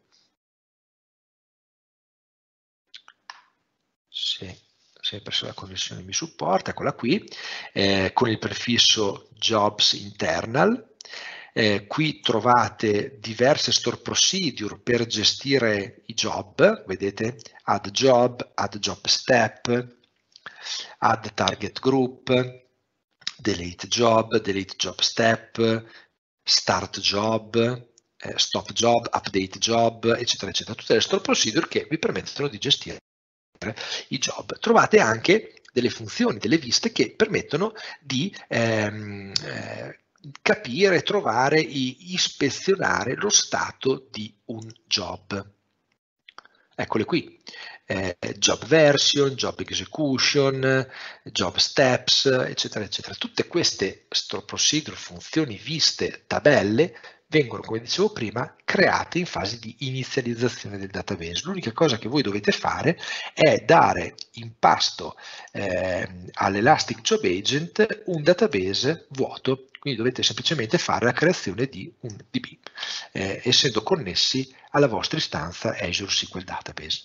Speaker 2: Se sempre se la connessione mi supporta, eccola qui, eh, con il prefisso jobs internal. Eh, qui trovate diverse store procedure per gestire i job, vedete, add job, add job step, add target group, delete job, delete job step, start job, eh, stop job, update job, eccetera, eccetera. Tutte le store procedure che vi permettono di gestire i job. Trovate anche delle funzioni, delle viste che permettono di ehm, eh, capire, trovare e ispezionare lo stato di un job. Eccole qui, eh, job version, job execution, job steps, eccetera, eccetera. Tutte queste store procedure, funzioni, viste, tabelle vengono, come dicevo prima, create in fase di inizializzazione del database. L'unica cosa che voi dovete fare è dare in pasto eh, all'Elastic Job Agent un database vuoto, quindi dovete semplicemente fare la creazione di un D B, eh, essendo connessi alla vostra istanza Azure S Q L Database.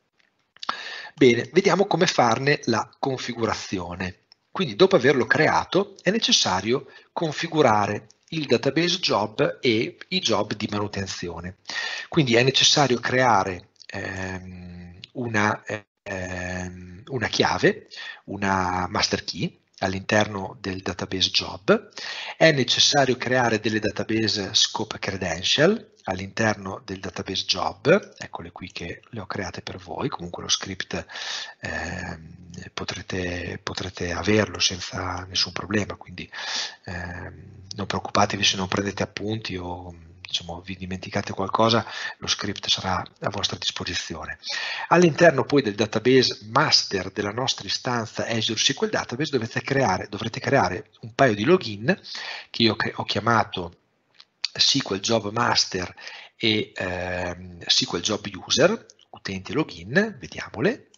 Speaker 2: Bene, vediamo come farne la configurazione. Quindi dopo averlo creato è necessario configurare il database job e i job di manutenzione. Quindi è necessario creare ehm, una, ehm, una chiave, una master key all'interno del database job. È necessario creare delle database scope credential all'interno del database job, eccole qui che le ho create per voi, comunque lo script eh, potrete, potrete averlo senza nessun problema, quindi eh, non preoccupatevi se non prendete appunti o diciamo, vi dimenticate qualcosa, lo script sarà a vostra disposizione. All'interno poi del database master della nostra istanza Azure S Q L Database dovete creare, dovrete creare un paio di login che io ho chiamato S Q L Job Master e eh, S Q L Job User, utenti login, vediamole.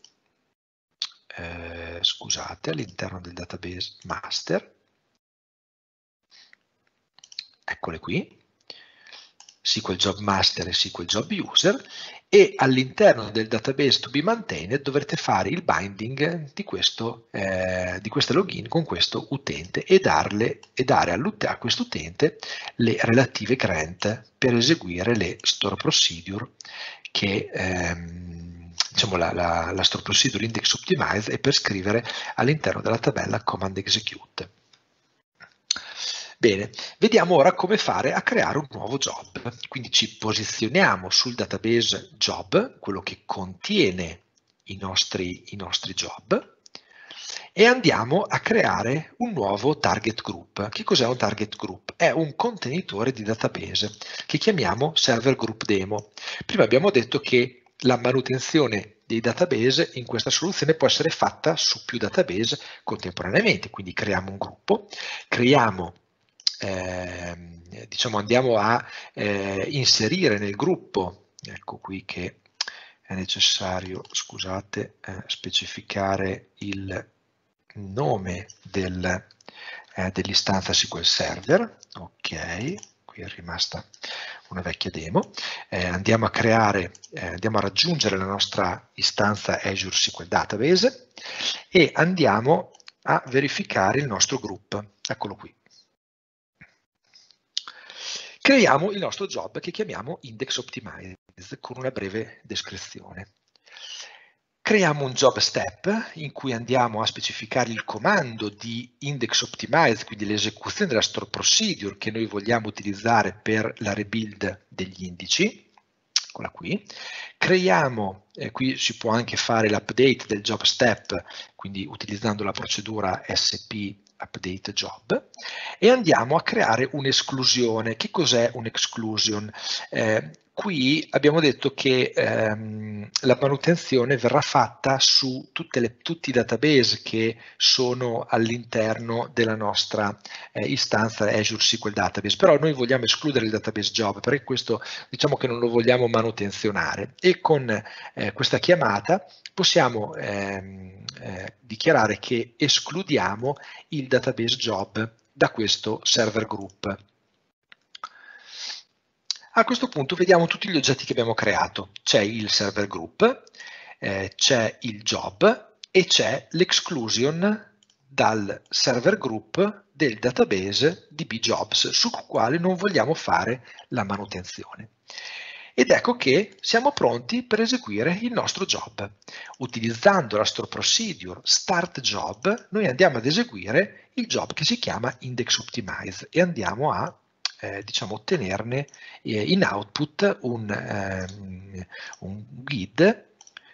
Speaker 2: Eh, scusate, all'interno del database master, eccole qui, S Q L Job Master e S Q L Job User, e all'interno del database to be maintained dovrete fare il binding di questo, eh, di questa login con questo utente e, darle, e dare a questo utente le relative grant per eseguire le store procedure che ehm, diciamo la, la, la store procedure index optimize e per scrivere all'interno della tabella command execute. Bene, vediamo ora come fare a creare un nuovo job. Quindi ci posizioniamo sul database job, quello che contiene i nostri, i nostri job, e andiamo a creare un nuovo target group. Che cos'è un target group? È un contenitore di database che chiamiamo server group demo. Prima abbiamo detto che la manutenzione dei database in questa soluzione può essere fatta su più database contemporaneamente, quindi creiamo un gruppo, creiamo Eh, diciamo andiamo a eh, inserire nel gruppo, ecco qui che è necessario, scusate, eh, specificare il nome del, eh, dell'istanza S Q L Server, ok, qui è rimasta una vecchia demo, eh, andiamo a creare, eh, andiamo a raggiungere la nostra istanza Azure S Q L Database e andiamo a verificare il nostro gruppo, eccolo qui. Creiamo il nostro job che chiamiamo Index Optimize con una breve descrizione. Creiamo un job step in cui andiamo a specificare il comando di index optimize, quindi l'esecuzione della store procedure che noi vogliamo utilizzare per la rebuild degli indici. Eccola qui. Creiamo, eh, qui si può anche fare l'update del job step, quindi utilizzando la procedura S P update job, e andiamo a creare un'esclusione. Che cos'è un'exclusion? Eh, qui abbiamo detto che ehm, la manutenzione verrà fatta su tutte le, tutti i database che sono all'interno della nostra eh, istanza Azure S Q L Database, però noi vogliamo escludere il database job perché questo diciamo che non lo vogliamo manutenzionare, e con eh, questa chiamata possiamo ehm, eh, dichiarare che escludiamo il database job da questo server group. A questo punto vediamo tutti gli oggetti che abbiamo creato. C'è il server group, eh, c'è il job e c'è l'exclusion dal server group del database D B jobs sul quale non vogliamo fare la manutenzione. Ed ecco che siamo pronti per eseguire il nostro job. Utilizzando la store procedure start job, noi andiamo ad eseguire il job che si chiama index optimize e andiamo a eh, diciamo, ottenerne eh, in output un, ehm, un G I D,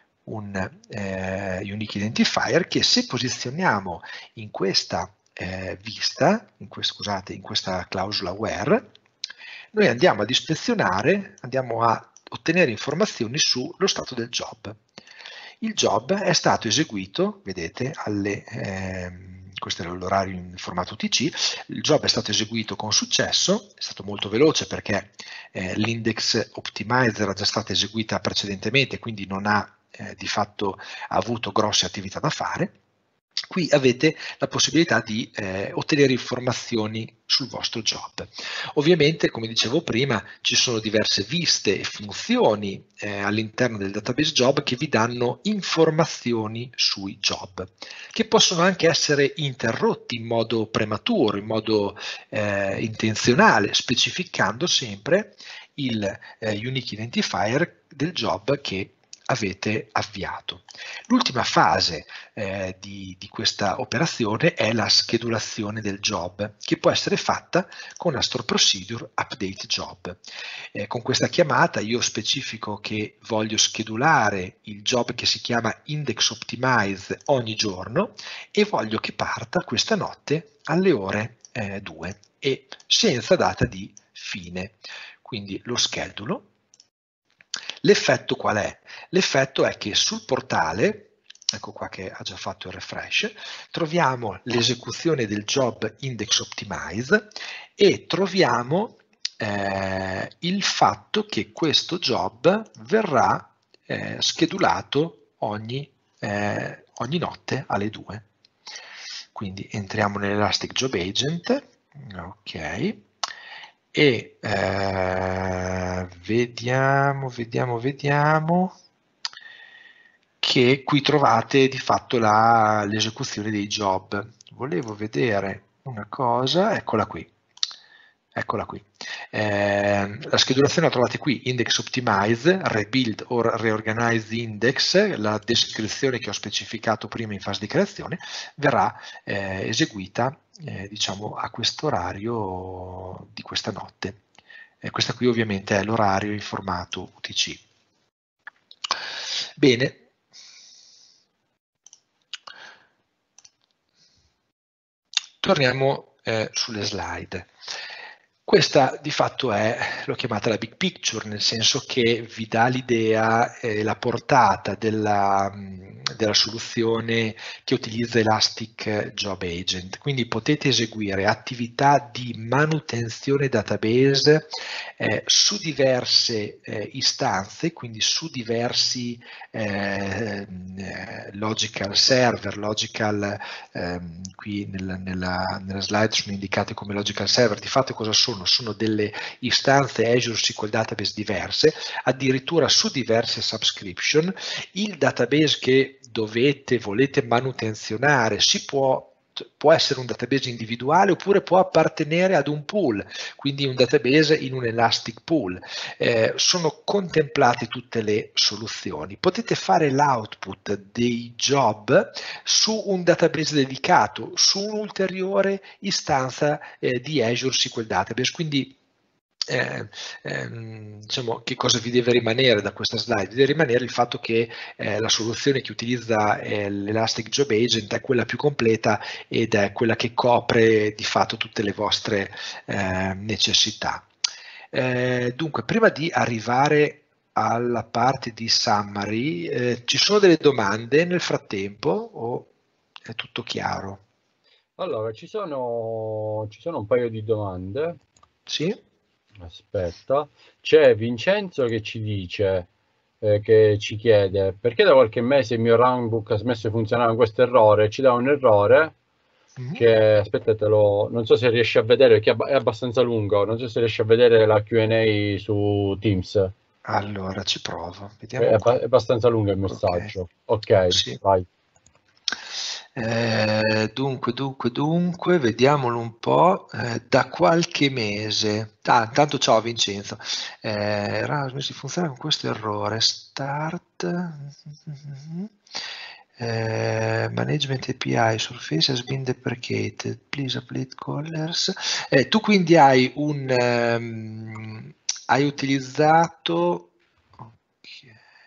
Speaker 2: un eh, unique identifier che, se posizioniamo in questa eh, vista, in quest, scusate, in questa clausola where, noi andiamo ad ispezionare, andiamo a ottenere informazioni sullo stato del job. Il job è stato eseguito, vedete, alle, ehm, questo è l'orario in formato U T C, il job è stato eseguito con successo, è stato molto veloce perché eh, l'index optimizer era già stata eseguita precedentemente, quindi non ha eh, di fatto avuto grosse attività da fare. Qui avete la possibilità di eh, ottenere informazioni sul vostro job. Ovviamente, come dicevo prima, ci sono diverse viste e funzioni eh, all'interno del database job che vi danno informazioni sui job, che possono anche essere interrotti in modo prematuro, in modo eh, intenzionale, specificando sempre il eh, unique identifier del job che avete avviato. L'ultima fase eh, di, di questa operazione è la schedulazione del job, che può essere fatta con la store procedure update job. Eh, con questa chiamata io specifico che voglio schedulare il job che si chiama index optimize ogni giorno e voglio che parta questa notte alle ore eh, due e senza data di fine. Quindi lo schedulo. L'effetto qual è? L'effetto è che sul portale, ecco qua che ha già fatto il refresh, troviamo l'esecuzione del job index optimize e troviamo eh, il fatto che questo job verrà eh, schedulato ogni, eh, ogni notte alle due. Quindi entriamo nell'Elastic Job Agent, ok. E eh, vediamo, vediamo, vediamo che qui trovate di fatto l'esecuzione dei job. Volevo vedere una cosa, eccola qui. Eccola qui. Eh, la schedulazione la trovate qui, index optimize, rebuild or reorganize index, la descrizione che ho specificato prima in fase di creazione, verrà eh, eseguita eh, diciamo a questo orario di questa notte. Eh, questa qui ovviamente è l'orario in formato U T C. Bene. Torniamo eh, sulle slide. Questa di fatto è, l'ho chiamata la big picture, nel senso che vi dà l'idea e eh, la portata della, della soluzione che utilizza Elastic Job Agent. Quindi potete eseguire attività di manutenzione database eh, su diverse eh, istanze, quindi su diversi eh, logical server, logical, eh, qui nella, nella, nella slide sono indicate come logical server. Di fatto cosa sono? Sono delle istanze Azure S Q L Database diverse, addirittura su diverse subscription. Il database che dovete, volete manutenzionare si può può essere un database individuale oppure può appartenere ad un pool, quindi un database in un elastic pool. Eh, sono contemplate tutte le soluzioni. Potete fare l'output dei job su un database dedicato, su un'ulteriore istanza eh, di Azure S Q L Database, quindi Eh, ehm, diciamo, che cosa vi deve rimanere da questa slide? Vi deve rimanere il fatto che eh, la soluzione che utilizza eh, l'Elastic Job Agent è quella più completa ed è quella che copre di fatto tutte le vostre eh, necessità. Eh, dunque, prima di arrivare alla parte di summary, eh, ci sono delle domande nel frattempo o è tutto chiaro?
Speaker 1: Allora, ci sono, ci sono un paio di domande.
Speaker 2: Sì?
Speaker 1: Aspetta, c'è Vincenzo che ci dice, eh, che ci chiede perché da qualche mese il mio Runbook ha smesso di funzionare con questo errore, ci dà un errore
Speaker 2: Mm-hmm.
Speaker 1: che, aspettatelo, non so se riesci a vedere perché è abba- è abbastanza lungo, non so se riesci a vedere la Q and A su Teams,
Speaker 2: Allora, ci provo,
Speaker 1: è,
Speaker 2: vediamo un
Speaker 1: abba-
Speaker 2: po'.
Speaker 1: è abbastanza lungo il
Speaker 2: Ok,
Speaker 1: messaggio. Ok,
Speaker 2: sì.
Speaker 1: vai.
Speaker 2: Eh, dunque, dunque, dunque, vediamolo un po'. Eh, da qualche mese. Ah, intanto ciao Vincenzo. Eh, era smesso di funzionare con questo errore. Start. Eh, management A P I Surface has been deprecated. Please update callers. Eh, tu quindi hai un um, hai utilizzato ok,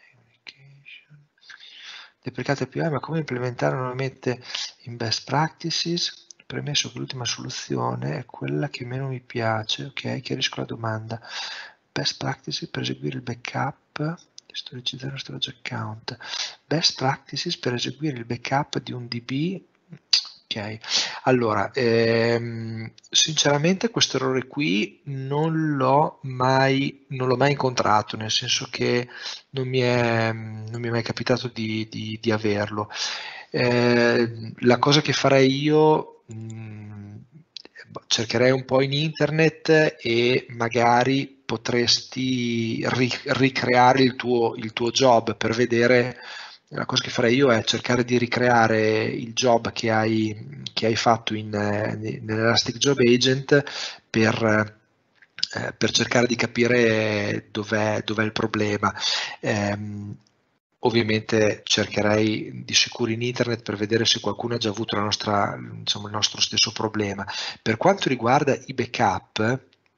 Speaker 2: deprecato A P I, ma come implementare nuovamente in best practices? Premesso che l'ultima soluzione è quella che meno mi piace, ok? Chiarisco la domanda. Best practices per eseguire il backup, storicizzare lo storage account. Best practices per eseguire il backup di un D B. Ok, allora, ehm, sinceramente questo errore qui non l'ho mai, non l'ho mai incontrato, nel senso che non mi è, non mi è mai capitato di, di, di averlo. Eh, la cosa che farei io, mh, cercherei un po' in internet e magari potresti ri- ricreare il tuo, il tuo job per vedere. La cosa che farei io è cercare di ricreare il job che hai, che hai fatto in, eh, nell'Elastic Job Agent per, eh, per cercare di capire dov'è, dov'è il problema. Ehm, ovviamente cercherei di sicuro in internet per vedere se qualcuno ha già avuto la nostra, diciamo, il nostro stesso problema. Per quanto riguarda i backup,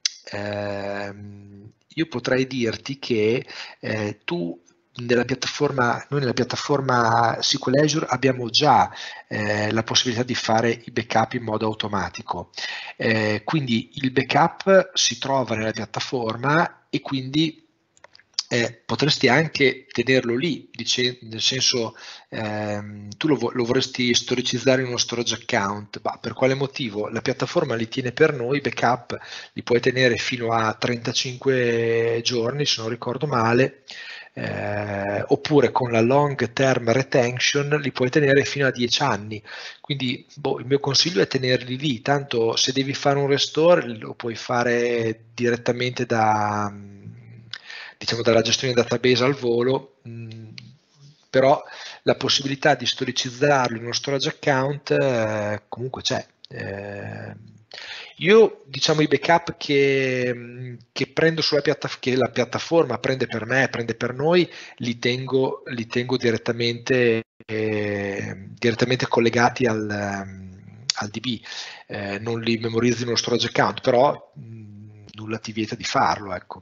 Speaker 2: ehm, io potrei dirti che eh, tu nella piattaforma, noi nella piattaforma S Q L Azure abbiamo già eh, la possibilità di fare i backup in modo automatico. Eh, quindi il backup si trova nella piattaforma e quindi eh, potresti anche tenerlo lì, dice, nel senso ehm, tu lo, lo vorresti storicizzare in uno storage account, ma per quale motivo? La piattaforma li tiene per noi, i backup li puoi tenere fino a trentacinque giorni, se non ricordo male, eh, oppure con la long term retention li puoi tenere fino a dieci anni. Quindi boh, il mio consiglio è tenerli lì, tanto se devi fare un restore lo puoi fare direttamente da, diciamo, dalla gestione database al volo, mh, però la possibilità di storicizzarlo in uno storage account eh, comunque c'è. Eh, io diciamo i backup che, che prendo sulla piattaforma, che la piattaforma prende per me, prende per noi, li tengo, li tengo direttamente, eh, direttamente collegati al, al D B, eh, non li memorizzo in uno storage account, però mh, nulla ti vieta di farlo, ecco.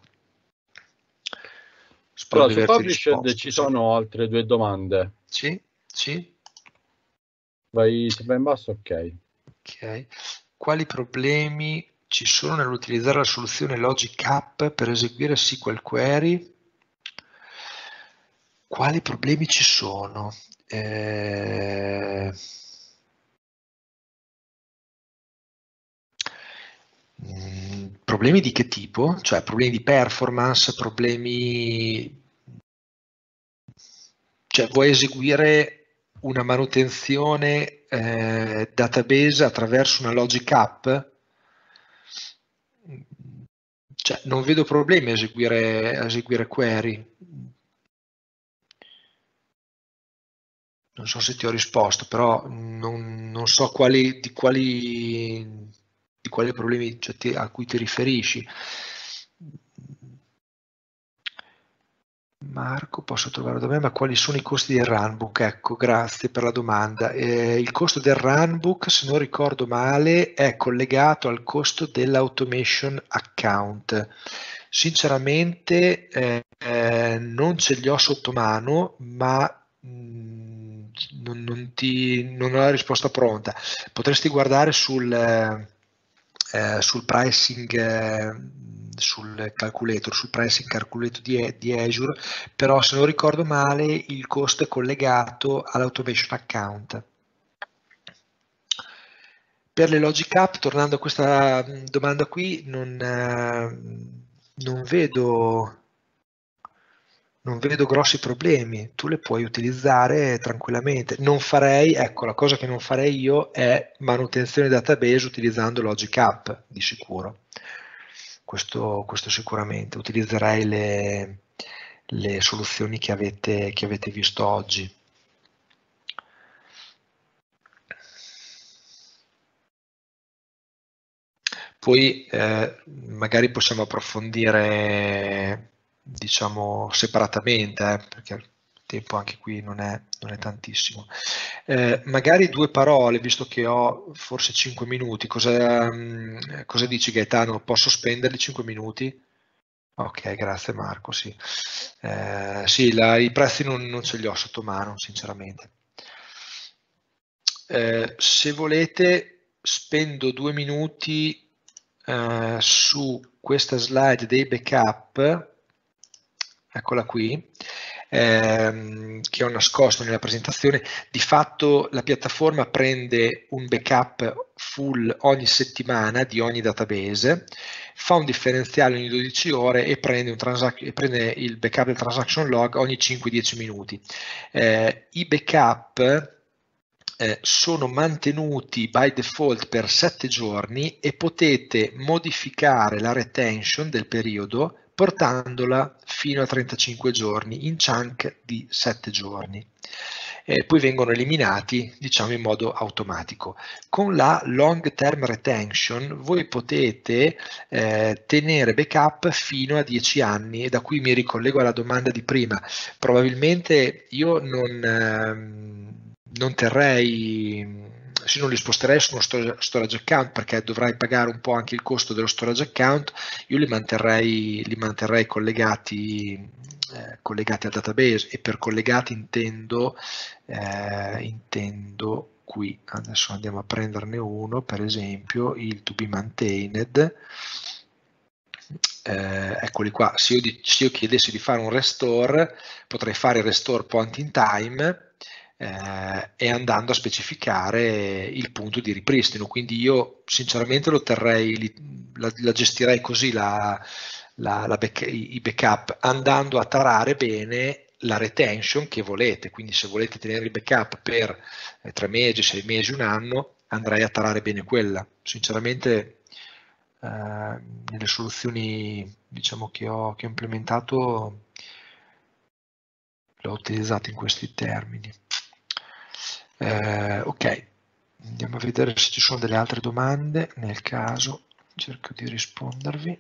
Speaker 2: Spero
Speaker 1: Allora,
Speaker 2: di
Speaker 1: su
Speaker 2: averti
Speaker 1: Published
Speaker 2: risposto,
Speaker 1: ci
Speaker 2: sì.
Speaker 1: sono altre due domande.
Speaker 2: Sì, sì.
Speaker 1: Vai, se vai in basso, ok.
Speaker 2: Ok. Quali problemi ci sono nell'utilizzare la soluzione Logic App per eseguire S Q L query? Quali problemi ci sono? Eh... mh, problemi di che tipo? Cioè problemi di performance, problemi... Cioè vuoi eseguire una manutenzione eh, database attraverso una Logic App? Cioè, non vedo problemi a eseguire, a eseguire query. non so se ti ho risposto, però non, non so quali, di, quali, di quali problemi, cioè, ti, a cui ti riferisci. Marco, posso trovare da me, ma quali sono i costi del runbook? Ecco, grazie per la domanda. Eh, il costo del runbook, se non ricordo male, è collegato al costo dell'automation account. Sinceramente eh, eh, non ce li ho sotto mano, ma mh, non, non, ti, non ho la risposta pronta. Potresti guardare sul, eh, sul pricing, eh, sul calculator, sul pricing calculator di, di Azure, però se non ricordo male il costo è collegato all'automation account. Per le logic app, tornando a questa domanda qui, non, eh, non vedo non vedo grossi problemi, tu le puoi utilizzare tranquillamente. Non farei, ecco, la cosa che non farei io è manutenzione database utilizzando logic app, di sicuro. Questo, questo sicuramente. Utilizzerei le, le soluzioni che avete, che avete visto oggi. Poi eh, magari possiamo approfondire, diciamo, separatamente, eh, perché il tempo anche qui non è, non è tantissimo. Eh, magari due parole, visto che ho forse cinque minuti. Cosa, mh, cosa dici, Gaetano? Posso spenderli cinque minuti? Ok, grazie Marco, sì. Eh, sì, la, i prezzi non, non ce li ho sotto mano, sinceramente. Eh, se volete, spendo due minuti Uh, su questa slide dei backup, eccola qui, ehm, che ho nascosto nella presentazione. Di fatto la piattaforma prende un backup full ogni settimana di ogni database, fa un differenziale ogni dodici ore e prende, un e prende il backup del transaction log ogni cinque dieci minuti. Eh, I backup Eh, sono mantenuti by default per sette giorni e potete modificare la retention del periodo portandola fino a trentacinque giorni in chunk di sette giorni. Eh, poi vengono eliminati, diciamo, in modo automatico. Con la long term retention voi potete eh, tenere backup fino a dieci anni, e da qui mi ricollego alla domanda di prima. Probabilmente io non... Ehm, non terrei, se non li sposterei su uno storage account, perché dovrai pagare un po' anche il costo dello storage account. Io li manterrei, li manterrei collegati, eh, collegati al database, e per collegati intendo, eh, intendo qui, adesso andiamo a prenderne uno, per esempio il to be maintained. Eh, eccoli qua. Se io, se io chiedessi di fare un restore, potrei fare il restore point in time, Eh, e andando a specificare il punto di ripristino. Quindi io sinceramente lo terrei, la, la gestirei così la, la, la back, i backup, andando a tarare bene la retention che volete. Quindi se volete tenere il backup per eh, tre mesi, sei mesi, un anno, andrei a tarare bene quella. Sinceramente eh, nelle soluzioni, diciamo, che ho, che ho implementato, l'ho utilizzato in questi termini. Eh, ok, andiamo a vedere se ci sono delle altre domande. Nel caso cerco di rispondervi.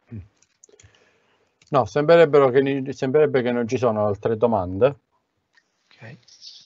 Speaker 1: No, sembrerebbero che, sembrerebbe che non ci sono altre domande.
Speaker 2: Ok,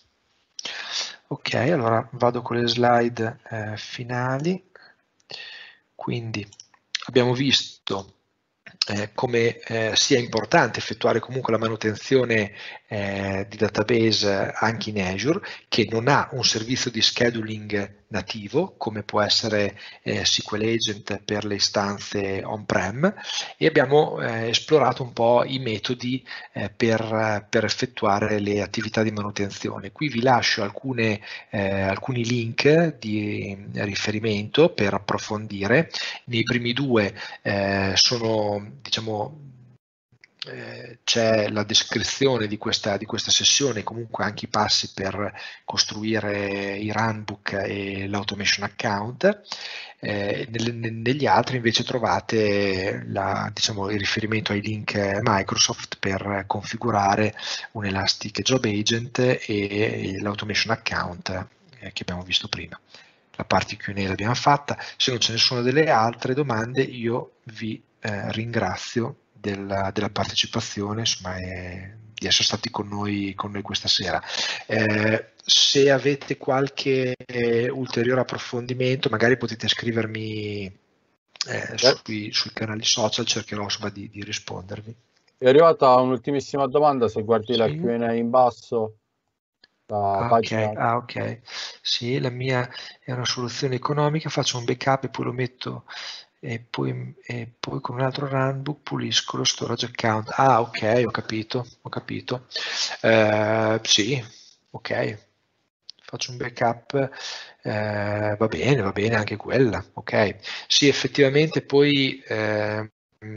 Speaker 2: okay, allora vado con le slide eh, finali. Quindi abbiamo visto Eh, come eh, sia importante effettuare comunque la manutenzione eh, di database anche in Azure, che non ha un servizio di scheduling nativo come può essere eh, S Q L Agent per le istanze on-prem, e abbiamo eh, esplorato un po' i metodi eh, per, per effettuare le attività di manutenzione. Qui vi lascio alcune, eh, alcuni link di riferimento per approfondire. Nei primi due eh, sono, diciamo, eh, c'è la descrizione di questa, di questa sessione, comunque anche i passi per costruire i runbook e l'automation account. Eh, nel, negli altri invece trovate la, diciamo, il riferimento ai link Microsoft per configurare un Elastic Job Agent e, e l'automation account eh, che abbiamo visto prima. La parte Q and A l'abbiamo fatta. Se non ce ne sono delle altre domande, io vi eh, ringrazio della, della partecipazione, insomma, e di essere stati con noi, con noi questa sera. Eh, se avete qualche ulteriore approfondimento, magari potete scrivermi eh, sui, sui canali social, cercherò insomma, di, di rispondervi.
Speaker 1: È arrivata un'ultimissima domanda, se guardi
Speaker 2: sì.
Speaker 1: la Q and A in basso.
Speaker 2: Ah, pagina... ok, ah, ok. Sì, la mia è una soluzione economica, faccio un backup e poi lo metto e poi, e poi con un altro runbook pulisco lo storage account. Ah, ok, ho capito, ho capito. Eh, sì, ok. Faccio un backup, eh, va bene, va bene anche quella, ok. Sì, effettivamente poi eh,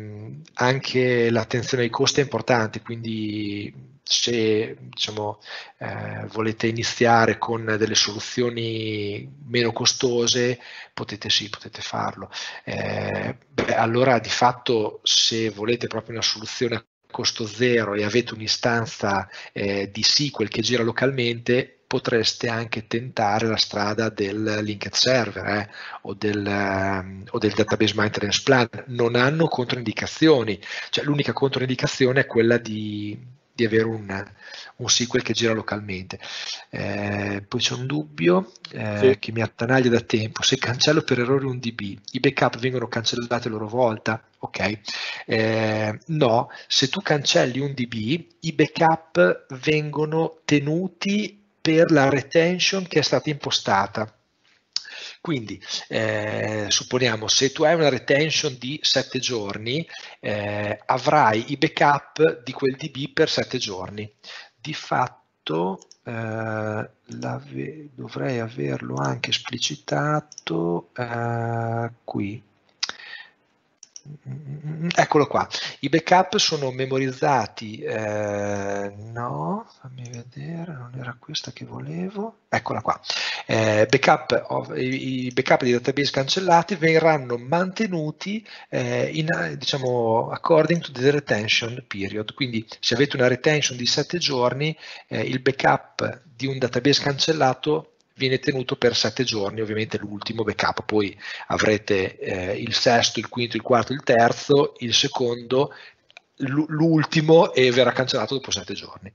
Speaker 2: anche l'attenzione ai costi è importante, quindi se diciamo, eh, volete iniziare con delle soluzioni meno costose, potete sì, potete farlo. Eh, beh, allora di fatto se volete proprio una soluzione a costo zero e avete un'istanza eh, di S Q L che gira localmente, potreste anche tentare la strada del linked server eh, o, del, um, o del database maintenance plan. Non hanno controindicazioni, cioè l'unica controindicazione è quella di, di avere un, un S Q L che gira localmente. Eh, poi c'è un dubbio eh, sì. che mi attanaglia da tempo: se cancello per errore un D B, i backup vengono cancellati a loro volta? Ok, eh, no, se tu cancelli un D B, i backup vengono tenuti per la retention che è stata impostata. Quindi eh, supponiamo se tu hai una retention di sette giorni, eh, avrai i backup di quel D B per sette giorni. Di fatto eh, dovrei averlo anche esplicitato eh, qui. Eccolo qua, i backup sono memorizzati, eh, no, fammi vedere, non era questa che volevo, eccola qua, eh, backup of, i, i backup di database cancellati verranno mantenuti eh, in, diciamo, according to the retention period, quindi se avete una retention di sette giorni, eh, il backup di un database cancellato viene tenuto per sette giorni, ovviamente l'ultimo backup, poi avrete eh, il sesto, il quinto, il quarto, il terzo, il secondo, l'ultimo e verrà cancellato dopo sette giorni.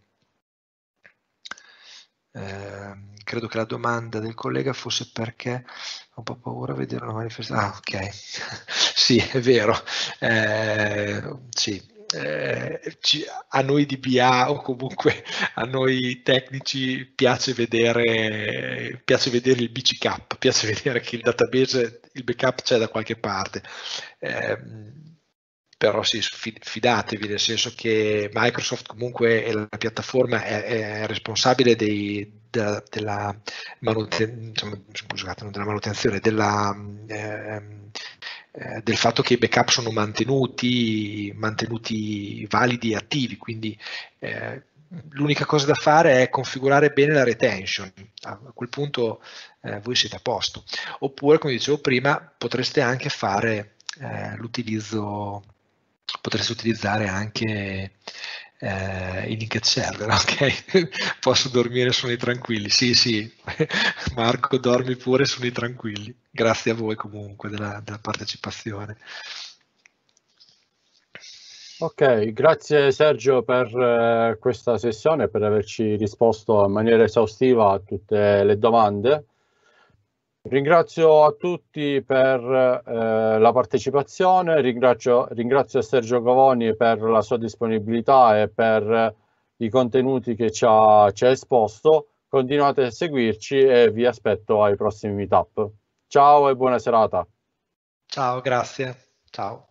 Speaker 2: Eh, credo che la domanda del collega fosse perché ho un po' paura a vedere una manifestazione. Ah, ok, sì, è vero. Eh, sì. Eh, ci, a noi di B A o comunque a noi tecnici piace vedere, piace vedere il B C K, piace vedere che il database, il backup c'è da qualche parte. Eh, però sì, fidatevi, nel senso che Microsoft comunque è la piattaforma, è, è responsabile dei, de, della, manuten- insomma, scusate, non della manutenzione, della, eh, eh, del fatto che i backup sono mantenuti, mantenuti validi e attivi, quindi eh, l'unica cosa da fare è configurare bene la retention, a quel punto eh, voi siete a posto. Oppure, come dicevo prima, potreste anche fare eh, l'utilizzo, potreste utilizzare anche eh, i linked server, ok? Posso dormire sonni tranquilli, sì sì, Marco dormi pure sonni tranquilli, grazie a voi comunque della, della partecipazione.
Speaker 1: Ok, grazie Sergio per eh, questa sessione, per averci risposto in maniera esaustiva a tutte le domande. Ringrazio a tutti per eh, la partecipazione, ringrazio, ringrazio Sergio Cavoni per la sua disponibilità e per i contenuti che ci ha, ci ha esposto. Continuate a seguirci e vi aspetto ai prossimi meetup. Ciao e buona serata.
Speaker 2: Ciao, grazie. Ciao.